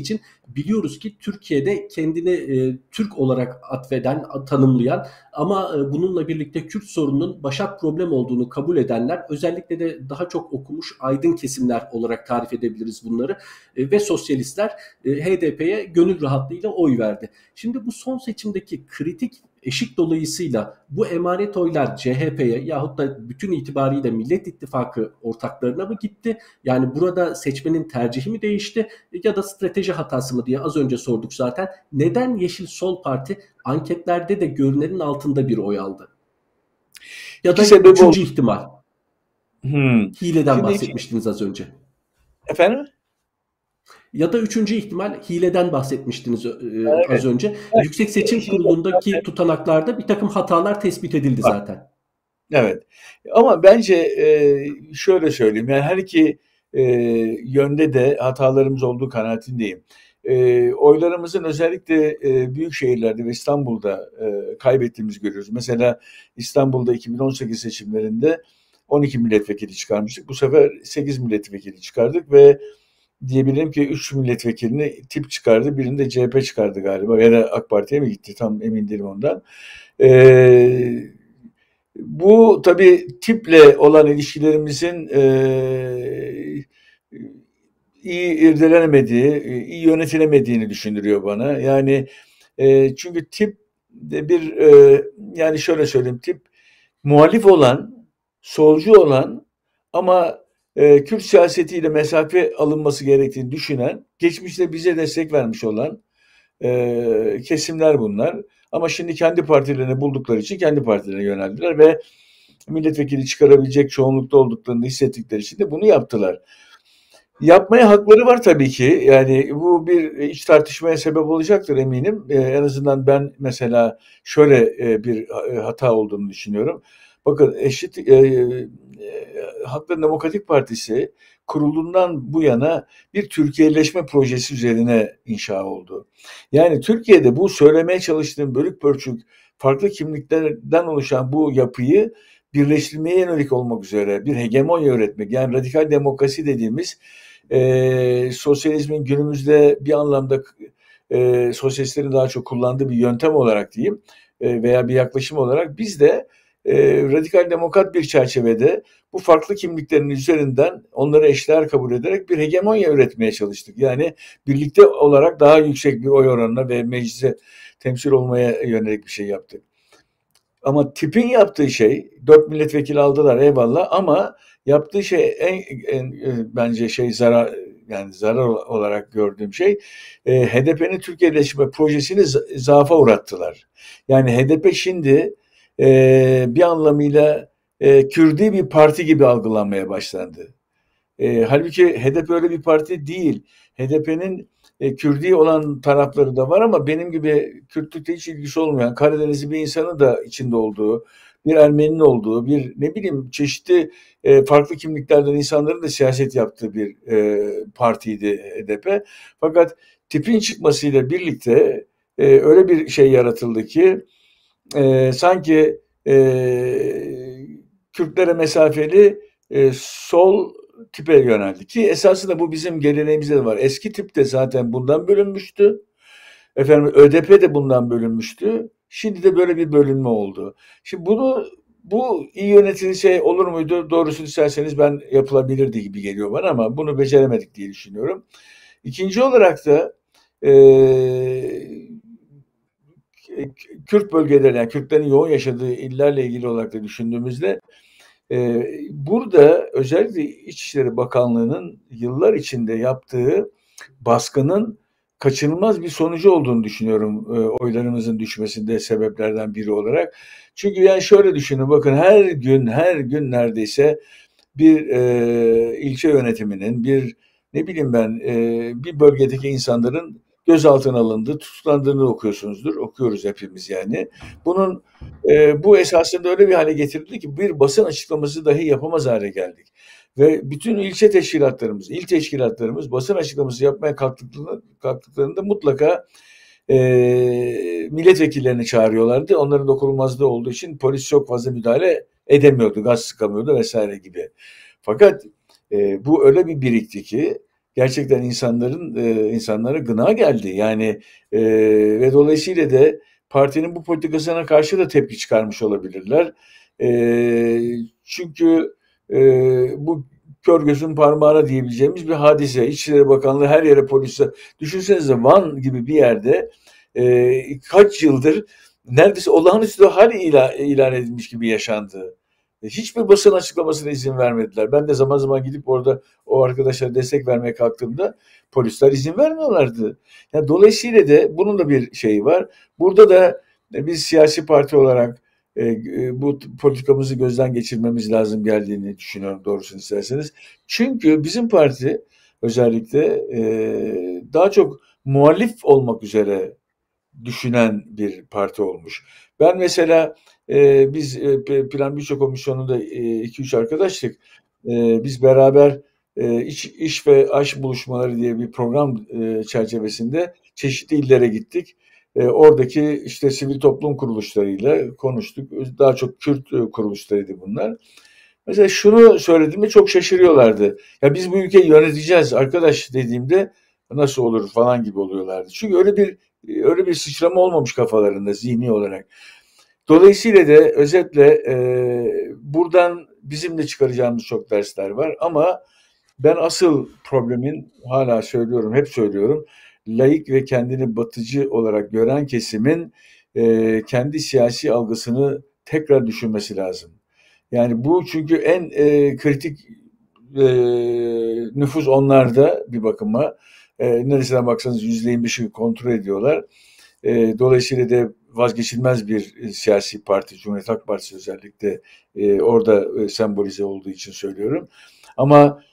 biliyoruz ki Türkiye'de kendini Türk olarak atfeden, tanımlayan ama bununla birlikte Kürt sorununun başat problem olduğunu kabul edenler, özellikle de daha çok okumuş aydın kesimler olarak tarif edebiliriz bunları, ve sosyalistler HDP'ye gönül rahatlığıyla oy verdi. Şimdi bu son seçimdeki kritik eşik dolayısıyla bu emanet oylar CHP'ye yahut da bütün itibariyle Millet İttifakı ortaklarına mı gitti? Yani burada seçmenin tercihi mi değişti ya da strateji hatası mı diye az önce sorduk zaten. Neden Yeşil Sol Parti anketlerde de görünenin altında bir oy aldı? Ya İki da sebebi oldu. üçüncü ihtimal, hileden Şimdi bahsetmiştiniz az önce. efendim? Ya da üçüncü ihtimal, hileden bahsetmiştiniz az Evet. önce. Evet, Yüksek Seçim şimdi Kurulu'ndaki tutanaklarda bir takım hatalar tespit edildi var. zaten. Evet. Ama bence şöyle söyleyeyim. Yani her iki yönde de hatalarımız olduğu kanaatindeyim. Oylarımızın özellikle büyük şehirlerde ve İstanbul'da kaybettiğimizi görüyoruz. Mesela İstanbul'da 2018 seçimlerinde 12 milletvekili çıkarmıştık. Bu sefer 8 milletvekili çıkardık ve diyebilirim ki 3 milletvekilini tip çıkardı. Birini de CHP çıkardı galiba. Ya da AK Parti'ye mi gitti? Tam emin değilim ondan. Bu tabii tiple olan ilişkilerimizin iyi irdelenemediği, iyi yönetilemediğini düşündürüyor bana. Yani çünkü tip de bir yani şöyle söyleyeyim, tip muhalif olan, solcu olan ama Kürt siyasetiyle mesafe alınması gerektiğini düşünen, geçmişte bize destek vermiş olan kesimler bunlar. Ama şimdi kendi partilerini buldukları için kendi partilerine yöneldiler ve milletvekili çıkarabilecek çoğunlukta olduklarını hissettikleri için de bunu yaptılar. Yapmaya hakları var tabii ki. Yani bu bir iç tartışmaya sebep olacaktır eminim. En azından ben mesela şöyle bir hata olduğunu düşünüyorum. Bakın Halkların Demokratik Partisi kurulduğundan bu yana bir Türkiye'leşme projesi üzerine inşa oldu. Yani Türkiye'de bu söylemeye çalıştığım bölük pörçük farklı kimliklerden oluşan bu yapıyı birleştirmeye yönelik olmak üzere bir hegemonya üretmek, yani radikal demokrasi dediğimiz sosyalizmin günümüzde bir anlamda sosyalistlerin daha çok kullandığı bir yöntem olarak diyeyim veya bir yaklaşım olarak biz de radikal demokrat bir çerçevede bu farklı kimliklerin üzerinden onları eşdeğer kabul ederek bir hegemonya üretmeye çalıştık. Yani birlikte olarak daha yüksek bir oy oranına ve meclise temsil olmaya yönelik bir şey yaptık. Ama tipin yaptığı şey, 4 milletvekili aldılar eyvallah, ama yaptığı şey en bence zarar olarak gördüğüm şey HDP'nin Türkiye'leşme projesini zaafa uğrattılar. Yani HDP şimdi bir anlamıyla Kürdi bir parti gibi algılanmaya başlandı. Halbuki HDP öyle bir parti değil. HDP'nin Kürdi olan tarafları da var ama benim gibi Kürtlükle hiç ilgisi olmayan, Karadenizli bir insanın da içinde olduğu, bir Ermeninin olduğu, bir ne bileyim çeşitli farklı kimliklerden insanların da siyaset yaptığı bir partiydi HDP. Fakat tipin çıkmasıyla birlikte öyle bir şey yaratıldı ki sanki Kürtlere mesafeli sol tipe yöneldi ki esasında bu bizim geleneğimizde de var. Eski tip de zaten bundan bölünmüştü. Efendim ÖDP de bundan bölünmüştü. Şimdi de böyle bir bölünme oldu. Şimdi bu iyi yönetilse şey olur muydu? Doğrusunu isterseniz ben yapılabilirdi gibi geliyor bana ama bunu beceremedik diye düşünüyorum. İkinci olarak da Kürt bölgeleri, yani Kürtlerin yoğun yaşadığı illerle ilgili olarak da düşündüğümüzde burada özellikle İçişleri Bakanlığı'nın yıllar içinde yaptığı baskının kaçınılmaz bir sonucu olduğunu düşünüyorum oylarımızın düşmesinde sebeplerden biri olarak. Çünkü yani şöyle düşünün, bakın her gün neredeyse bir ilçe yönetiminin, bir ne bileyim ben bir bölgedeki insanların gözaltına alındığı, tutuklandığını okuyoruz hepimiz yani. Bunun bu esasında öyle bir hale getirildi ki bir basın açıklaması dahi yapamaz hale geldik. Ve bütün ilçe teşkilatlarımız, il teşkilatlarımız basın açıklaması yapmaya kalktıklarında mutlaka milletvekillerini çağırıyorlardı. Onların dokunulmazlığı olduğu için polis çok fazla müdahale edemiyordu, gaz sıkamıyordu vesaire gibi. Fakat bu öyle bir birikti ki gerçekten insanlara gına geldi. Yani ve dolayısıyla da partinin bu politikasına karşı da tepki çıkarmış olabilirler. Çünkü bu kör gözün parmağına diyebileceğimiz bir hadise. İçişleri Bakanlığı her yere polise. Düşünsenize Van gibi bir yerde kaç yıldır neredeyse olağanüstü hal ilan edilmiş gibi yaşandı. Hiçbir basın açıklamasına izin vermediler. Ben de zaman zaman gidip orada o arkadaşlara destek vermeye kalktığımda polisler izin vermiyorlardı. Yani dolayısıyla da bunun da bir şeyi var. Burada da biz siyasi parti olarak bu politikamızı gözden geçirmemiz lazım geldiğini düşünüyorum doğrusunu isterseniz. Çünkü bizim parti özellikle daha çok muhalif olmak üzere düşünen bir parti olmuş. Ben mesela biz Plan Bütçe Komisyonu'nda 2-3 arkadaştık. Biz beraber iş ve aş buluşmaları diye bir program çerçevesinde çeşitli illere gittik. Oradaki işte sivil toplum kuruluşlarıyla konuştuk. Daha çok Kürt kuruluşlarıydı bunlar. Mesela şunu söylediğimde çok şaşırıyorlardı. Ya biz bu ülkeyi yöneteceğiz arkadaş dediğimde nasıl olur falan gibi oluyorlardı. Çünkü öyle bir sıçrama olmamış kafalarında zihni olarak. Dolayısıyla da özetle buradan bizim de çıkaracağımız çok dersler var ama ben asıl problemin hala söylüyorum, hep söylüyorum, laik ve kendini batıcı olarak gören kesimin kendi siyasi algısını tekrar düşünmesi lazım. Yani bu çünkü en kritik nüfus onlarda bir bakıma. Neresine baksanız %25'i kontrol ediyorlar. Dolayısıyla da vazgeçilmez bir siyasi parti, Cumhuriyet Halk Partisi özellikle orada sembolize olduğu için söylüyorum. Ama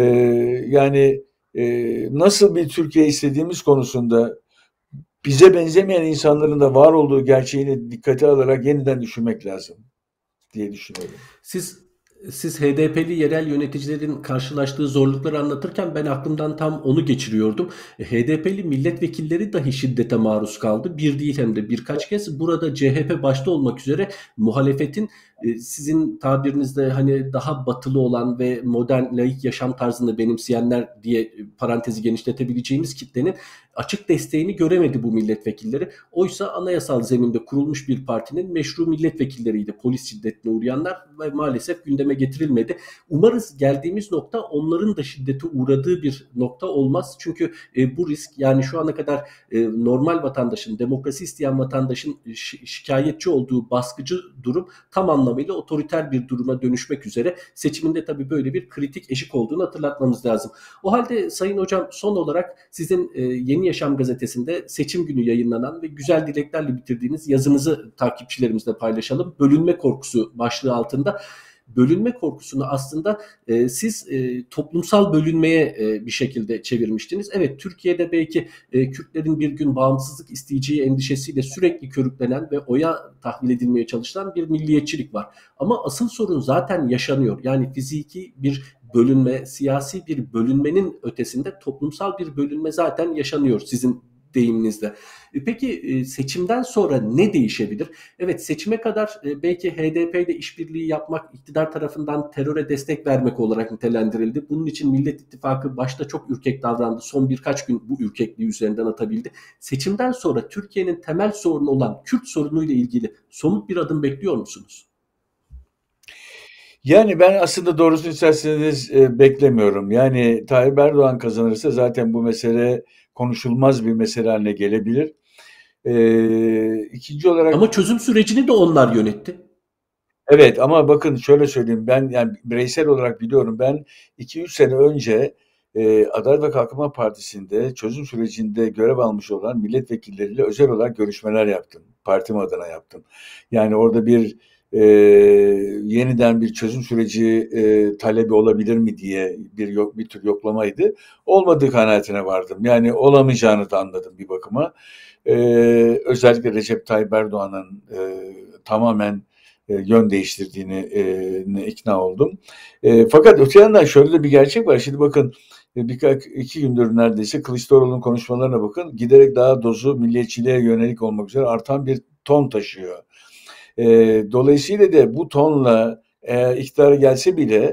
yani nasıl bir Türkiye istediğimiz konusunda bize benzemeyen insanların da var olduğu gerçeğini dikkate alarak yeniden düşünmek lazım diye düşünüyorum. Siz HDP'li yerel yöneticilerin karşılaştığı zorlukları anlatırken ben aklımdan tam onu geçiriyordum. HDP'li milletvekilleri dahi şiddete maruz kaldı. Bir değil hem de birkaç kez. Burada CHP başta olmak üzere muhalefetin sizin tabirinizde hani daha batılı olan ve modern laik yaşam tarzını benimseyenler diye parantezi genişletebileceğimiz kitlenin açık desteğini göremedi bu milletvekilleri. Oysa anayasal zeminde kurulmuş bir partinin meşru milletvekilleriydi polis şiddetine uğrayanlar ve maalesef gündeme getirilmedi. Umarız geldiğimiz nokta onların da şiddete uğradığı bir nokta olmaz. Çünkü bu risk yani şu ana kadar normal vatandaşın, demokrasi isteyen vatandaşın şikayetçi olduğu baskıcı durum tam anlamıyla otoriter bir duruma dönüşmek üzere. Seçiminde tabii böyle bir kritik eşik olduğunu hatırlatmamız lazım. O halde Sayın Hocam son olarak sizin Yeni Yaşam gazetesinde seçim günü yayınlanan ve güzel dileklerle bitirdiğiniz yazınızı takipçilerimizle paylaşalım. Bölünme korkusu başlığı altında. Bölünme korkusunu aslında siz toplumsal bölünmeye bir şekilde çevirmiştiniz. Evet Türkiye'de belki Kürtlerin bir gün bağımsızlık isteyeceği endişesiyle sürekli körüklenen ve oya tahvil edilmeye çalışılan bir milliyetçilik var. Ama asıl sorun zaten yaşanıyor. Yani fiziki bir bölünme, siyasi bir bölünmenin ötesinde toplumsal bir bölünme zaten yaşanıyor sizin deyiminizle. Peki seçimden sonra ne değişebilir? Evet seçime kadar belki HDP ile işbirliği yapmak iktidar tarafından teröre destek vermek olarak nitelendirildi. Bunun için Millet İttifakı başta çok ürkek davrandı. Son birkaç gün bu ürkekliği üzerinden atabildi. Seçimden sonra Türkiye'nin temel sorunu olan Kürt sorunuyla ilgili somut bir adım bekliyor musunuz? Yani ben aslında doğrusunu isterseniz beklemiyorum. Yani Tayyip Erdoğan kazanırsa zaten bu mesele konuşulmaz bir mesele haline gelebilir. İkinci olarak Ama çözüm sürecini de onlar yönetti. evet ama bakın şöyle söyleyeyim ben yani bireysel olarak biliyorum ben 2-3 sene önce Adalet ve Kalkınma Partisi'nde çözüm sürecinde görev almış olan milletvekilleriyle özel olarak görüşmeler yaptım. Partim adına yaptım. Yani orada e, yeniden bir çözüm süreci talebi olabilir mi diye bir tür yoklamaydı. Olmadığı kanaatine vardım. Yani olamayacağını da anladım bir bakıma. E, Özellikle Recep Tayyip Erdoğan'ın tamamen yön değiştirdiğine ikna oldum. Fakat öte yandan şöyle de bir gerçek var. Şimdi bakın 2 gündür neredeyse Kılıçdaroğlu'nun konuşmalarına bakın. Giderek daha dozu milliyetçiliğe yönelik olmak üzere artan bir ton taşıyor. Dolayısıyla da bu tonla iktidara gelse bile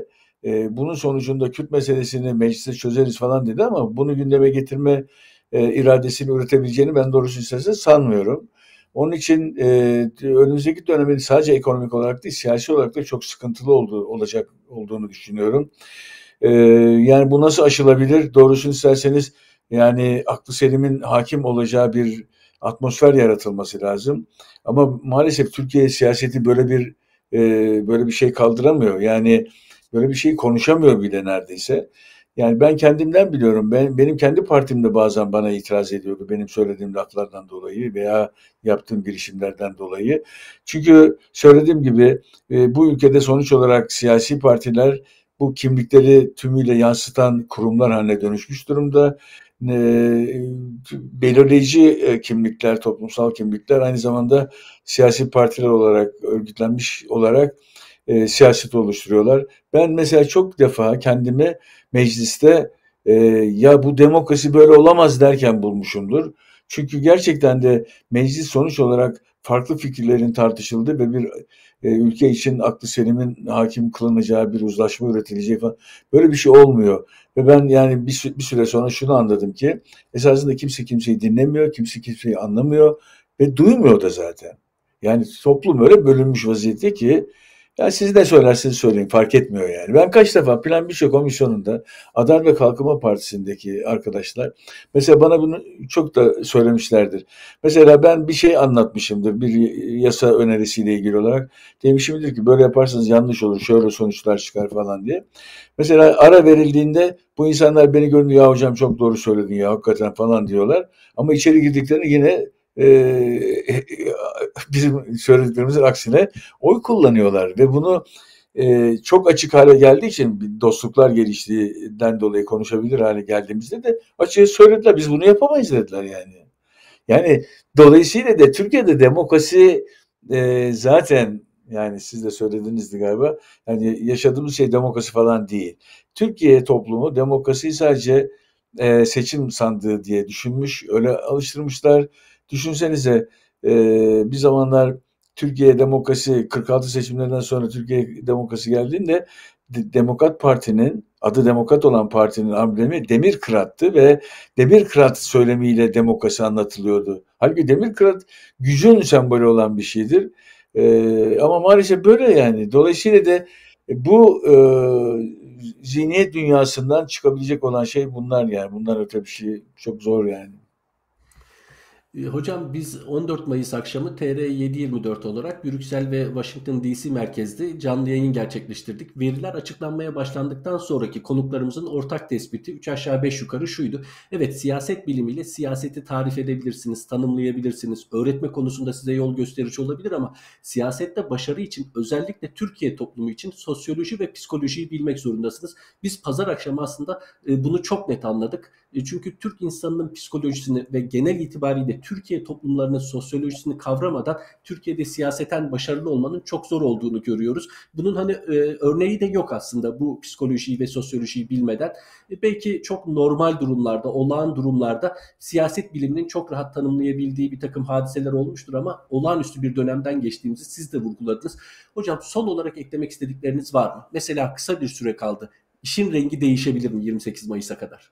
bunun sonucunda Kürt meselesini mecliste çözeriz falan dedi ama bunu gündeme getirme iradesini üretebileceğini ben doğrusu isterseniz sanmıyorum. Onun için önümüzdeki dönemin sadece ekonomik olarak değil, siyasi olarak da çok sıkıntılı olacak olduğunu düşünüyorum. Yani bu nasıl aşılabilir? Doğrusunu isterseniz yani aklı selimin hakim olacağı bir atmosfer yaratılması lazım. Ama maalesef Türkiye siyaseti böyle bir şey kaldıramıyor. Yani böyle bir şey konuşamıyor bile neredeyse. Yani ben kendimden biliyorum. Benim kendi partim de bazen bana itiraz ediyordu benim söylediğim laflardan dolayı veya yaptığım girişimlerden dolayı. Çünkü söylediğim gibi bu ülkede sonuç olarak siyasi partiler bu kimlikleri tümüyle yansıtan kurumlar haline dönüşmüş durumda. E, Belirleyici kimlikler, toplumsal kimlikler aynı zamanda siyasi partiler olarak örgütlenmiş olarak siyaset oluşturuyorlar. Ben mesela çok defa kendimi mecliste ya bu demokrasi böyle olamaz derken bulmuşumdur. Çünkü gerçekten de meclis sonuç olarak farklı fikirlerin tartışıldığı ve bir ülke için aklı selimin hakim kılınacağı bir uzlaşma üretileceği falan böyle bir şey olmuyor. Ve ben yani bir süre sonra şunu anladım ki esasında kimse kimseyi dinlemiyor, kimse kimseyi anlamıyor ve duymuyor da zaten. Yani toplum öyle bölünmüş vaziyette ki ya siz ne söylersiniz söyleyin fark etmiyor yani. Ben kaç defa Plan Bütçe Komisyonu'nda Adalet ve Kalkınma Partisi'ndeki arkadaşlar mesela bana bunu çok da söylemişlerdir. Mesela ben bir şey anlatmışımdır bir yasa önerisiyle ilgili olarak. Demişimdir ki böyle yaparsanız yanlış olur, şöyle sonuçlar çıkar falan diye. Mesela ara verildiğinde bu insanlar beni görünce ya hocam çok doğru söyledin ya hakikaten falan diyorlar. Ama içeri girdiklerinde yine bizim söylediklerimizin aksine oy kullanıyorlar ve bunu çok açık hale geldiği için dostluklar geliştiğinden dolayı konuşabilir hale geldiğimizde de açıkça söylediler biz bunu yapamayız dediler yani. Yani dolayısıyla da Türkiye'de demokrasi zaten yani siz de söyledinizdi galiba. Yani yaşadığımız şey demokrasi falan değil. Türkiye toplumu demokrasiyi sadece seçim sandığı diye düşünmüş, öyle alıştırmışlar. Düşünsenize bir zamanlar Türkiye demokrasi 46 seçimlerden sonra Türkiye demokrasi geldiğinde Demokrat Parti'nin adı Demokrat olan partinin amblemi demir kırattı ve demir kırat söylemiyle demokrasi anlatılıyordu. Halbuki demir kırat gücün sembolü olan bir şeydir. Ama maalesef böyle yani. Dolayısıyla da bu zihniyet dünyasından çıkabilecek olan şey bunlar yani. Bundan öte bir şey çok zor yani. Hocam biz 14 Mayıs akşamı TR724 olarak Brüksel ve Washington DC merkezli canlı yayın gerçekleştirdik. Veriler açıklanmaya başlandıktan sonraki konuklarımızın ortak tespiti 3 aşağı 5 yukarı şuydu. Evet, siyaset bilimiyle siyaseti tarif edebilirsiniz, tanımlayabilirsiniz. Öğretme konusunda size yol gösterici olabilir ama siyasette başarı için özellikle Türkiye toplumu için sosyoloji ve psikolojiyi bilmek zorundasınız. Biz pazar akşamı aslında bunu çok net anladık. Çünkü Türk insanının psikolojisini ve genel itibariyle Türkiye toplumlarının sosyolojisini kavramadan Türkiye'de siyaseten başarılı olmanın çok zor olduğunu görüyoruz. Bunun hani örneği de yok aslında bu psikolojiyi ve sosyolojiyi bilmeden. Belki çok normal durumlarda, olağan durumlarda siyaset biliminin çok rahat tanımlayabildiği bir takım hadiseler olmuştur ama olağanüstü bir dönemden geçtiğimizi siz de vurguladınız. Hocam son olarak eklemek istedikleriniz var mı? Mesela kısa bir süre kaldı. İşin rengi değişebilir mi 28 Mayıs'a kadar?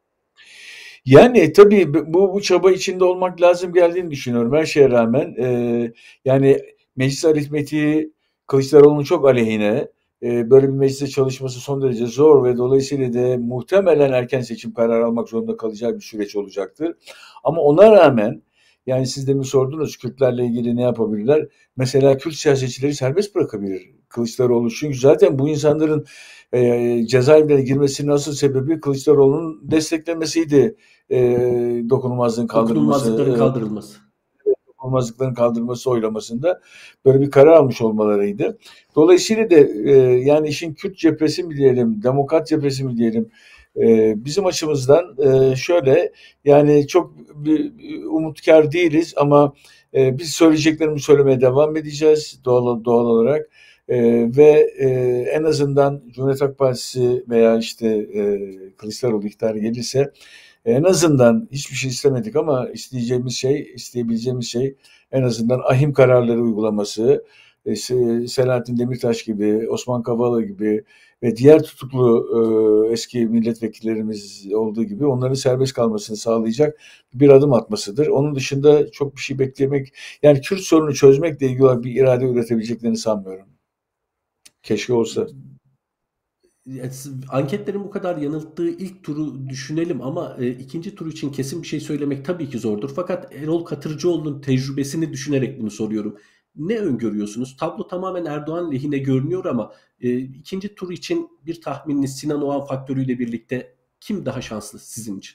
Yani tabii bu çaba içinde olmak lazım geldiğini düşünüyorum her şeye rağmen. Yani meclis aritmetiği Kılıçdaroğlu'nun çok aleyhine. Böyle bir mecliste çalışması son derece zor ve dolayısıyla da muhtemelen erken seçim kararı almak zorunda kalacağı bir süreç olacaktır. Ama ona rağmen yani siz de mi sordunuz Kürtlerle ilgili ne yapabilirler? Mesela Kürt siyasetçileri serbest bırakabilir Kılıçdaroğlu. Çünkü zaten bu insanların cezaevine girmesinin asıl sebebi Kılıçdaroğlu'nun desteklemesiydi. Dokunulmazlığın Dokunulmazlıkların kaldırılması, kaldırılması. dokunulmazlıkların kaldırılması oylamasında böyle bir karar almış olmalarıydı. Dolayısıyla da yani işin Kürt cephesi mi diyelim, Demokrat cephesi mi diyelim, bizim açımızdan şöyle yani çok umutkar değiliz ama biz söyleyeceklerimizi söylemeye devam edeceğiz doğal olarak. Ve en azından Cumhuriyet Halk Partisi veya işte Kılıçdaroğlu iktidara gelirse en azından hiçbir şey istemedik ama isteyebileceğimiz şey en azından ahim kararları uygulaması, Selahattin Demirtaş gibi, Osman Kavala gibi ve diğer tutuklu eski milletvekillerimiz olduğu gibi onların serbest kalmasını sağlayacak bir adım atmasıdır. Onun dışında çok bir şey beklemek, yani Kürt sorunu çözmekle ilgili olarak bir irade üretebileceklerini sanmıyorum. Keşke olsa. Anketlerin bu kadar yanılttığı ilk turu düşünelim ama ikinci tur için kesin bir şey söylemek tabii ki zordur. Fakat Erol Katırcıoğlu'nun tecrübesini düşünerek bunu soruyorum. Ne öngörüyorsunuz? Tablo tamamen Erdoğan lehine görünüyor ama ikinci tur için bir tahmininiz Sinan Oğan faktörüyle birlikte kim daha şanslı sizin için?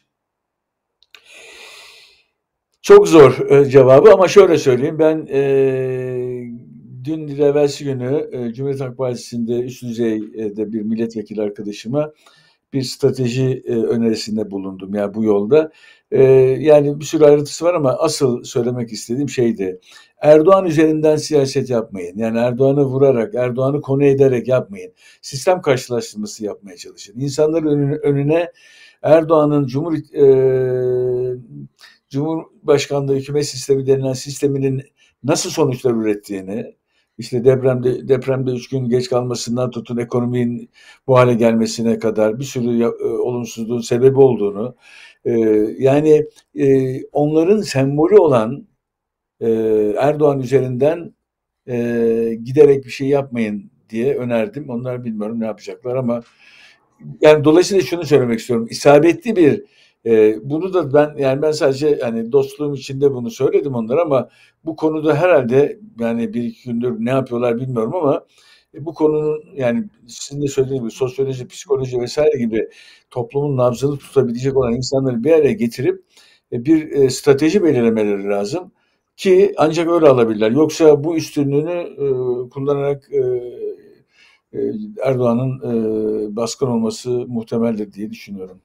Çok zor cevabı ama şöyle söyleyeyim. Ben dün değil evvelsi günü Cumhuriyet Halk Partisi'nde üst düzeyde bir milletvekili arkadaşıma bir strateji önerisinde bulundum. Yani bu yolda. Yani bir sürü ayrıntısı var ama asıl söylemek istediğim şeydi. Erdoğan üzerinden siyaset yapmayın. Yani Erdoğan'ı vurarak, Erdoğan'ı konu ederek yapmayın. Sistem karşılaştırması yapmaya çalışın. İnsanların önüne Erdoğan'ın Cumhurbaşkanlığı hükümet sistemi denilen sisteminin nasıl sonuçlar ürettiğini, işte depremde 3 gün geç kalmasından tutun ekonominin bu hale gelmesine kadar bir sürü olumsuzluğun sebebi olduğunu, yani onların sembolü olan Erdoğan üzerinden giderek bir şey yapmayın diye önerdim. Onlar bilmiyorum ne yapacaklar ama yani dolayısıyla şunu söylemek istiyorum. İsabetli bir bunu da ben sadece hani dostluğum içinde bunu söyledim onlara ama bu konuda herhalde yani bir iki gündür ne yapıyorlar bilmiyorum ama bu konunun yani sizin de söylediğiniz gibi sosyoloji, psikoloji vesaire gibi toplumun nabzını tutabilecek olan insanları bir araya getirip bir strateji belirlemeleri lazım ki ancak öyle alabilirler. Yoksa bu üstünlüğünü kullanarak Erdoğan'ın baskın olması muhtemeldir diye düşünüyorum.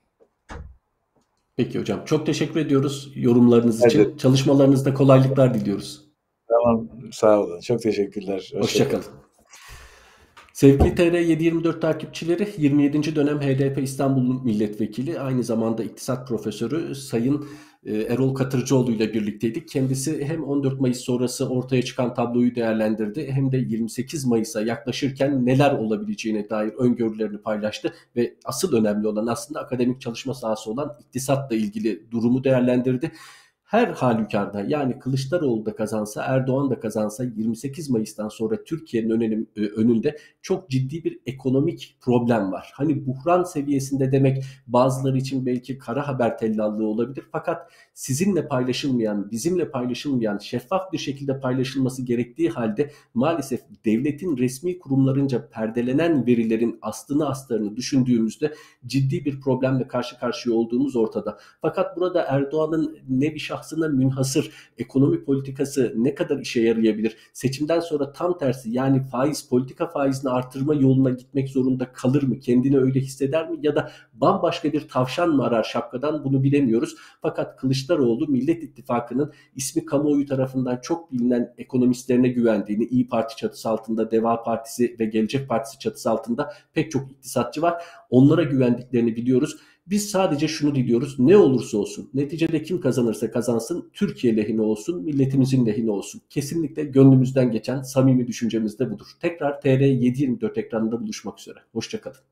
Peki hocam. Çok teşekkür ediyoruz yorumlarınız Evet, için. Çalışmalarınızda kolaylıklar diliyoruz. tamam, sağ olun. Çok teşekkürler. Hoşça Hoşça kalın. kalın. Sevgili TR724 takipçileri, 27. dönem HDP İstanbul Milletvekili, aynı zamanda iktisat profesörü Sayın Erol Katırcıoğlu ile birlikteydik. Kendisi hem 14 Mayıs sonrası ortaya çıkan tabloyu değerlendirdi hem de 28 Mayıs'a yaklaşırken neler olabileceğine dair öngörülerini paylaştı ve asıl önemli olan aslında akademik çalışma sahası olan iktisatla ilgili durumu değerlendirdi. Her halükarda yani Kılıçdaroğlu da kazansa, Erdoğan da kazansa 28 Mayıs'tan sonra Türkiye'nin önünde çok ciddi bir ekonomik problem var. Hani buhran seviyesinde demek bazıları için belki kara haber tellallığı olabilir. Fakat sizinle paylaşılmayan, bizimle paylaşılmayan, şeffaf bir şekilde paylaşılması gerektiği halde maalesef devletin resmi kurumlarınca perdelenen verilerin aslını astarını düşündüğümüzde ciddi bir problemle karşı karşıya olduğumuz ortada. Fakat burada Erdoğan'ın nevi şahsına münhasır ekonomi politikası ne kadar işe yarayabilir? Seçimden sonra tam tersi yani politika faizini artırma yoluna gitmek zorunda kalır mı? Kendini öyle hisseder mi? Ya da bambaşka bir tavşan mı arar şapkadan, bunu bilemiyoruz. Fakat Kılıçdaroğlu Millet İttifakı'nın ismi kamuoyu tarafından çok bilinen ekonomistlerine güvendiğini, İyi Parti çatısı altında, Deva Partisi ve Gelecek Partisi çatısı altında pek çok iktisatçı var. Onlara güvendiklerini biliyoruz. Biz sadece şunu diliyoruz, ne olursa olsun, neticede kim kazanırsa kazansın, Türkiye lehine olsun, milletimizin lehine olsun. Kesinlikle gönlümüzden geçen samimi düşüncemiz de budur. Tekrar TR724 ekranında buluşmak üzere. Hoşça kalın.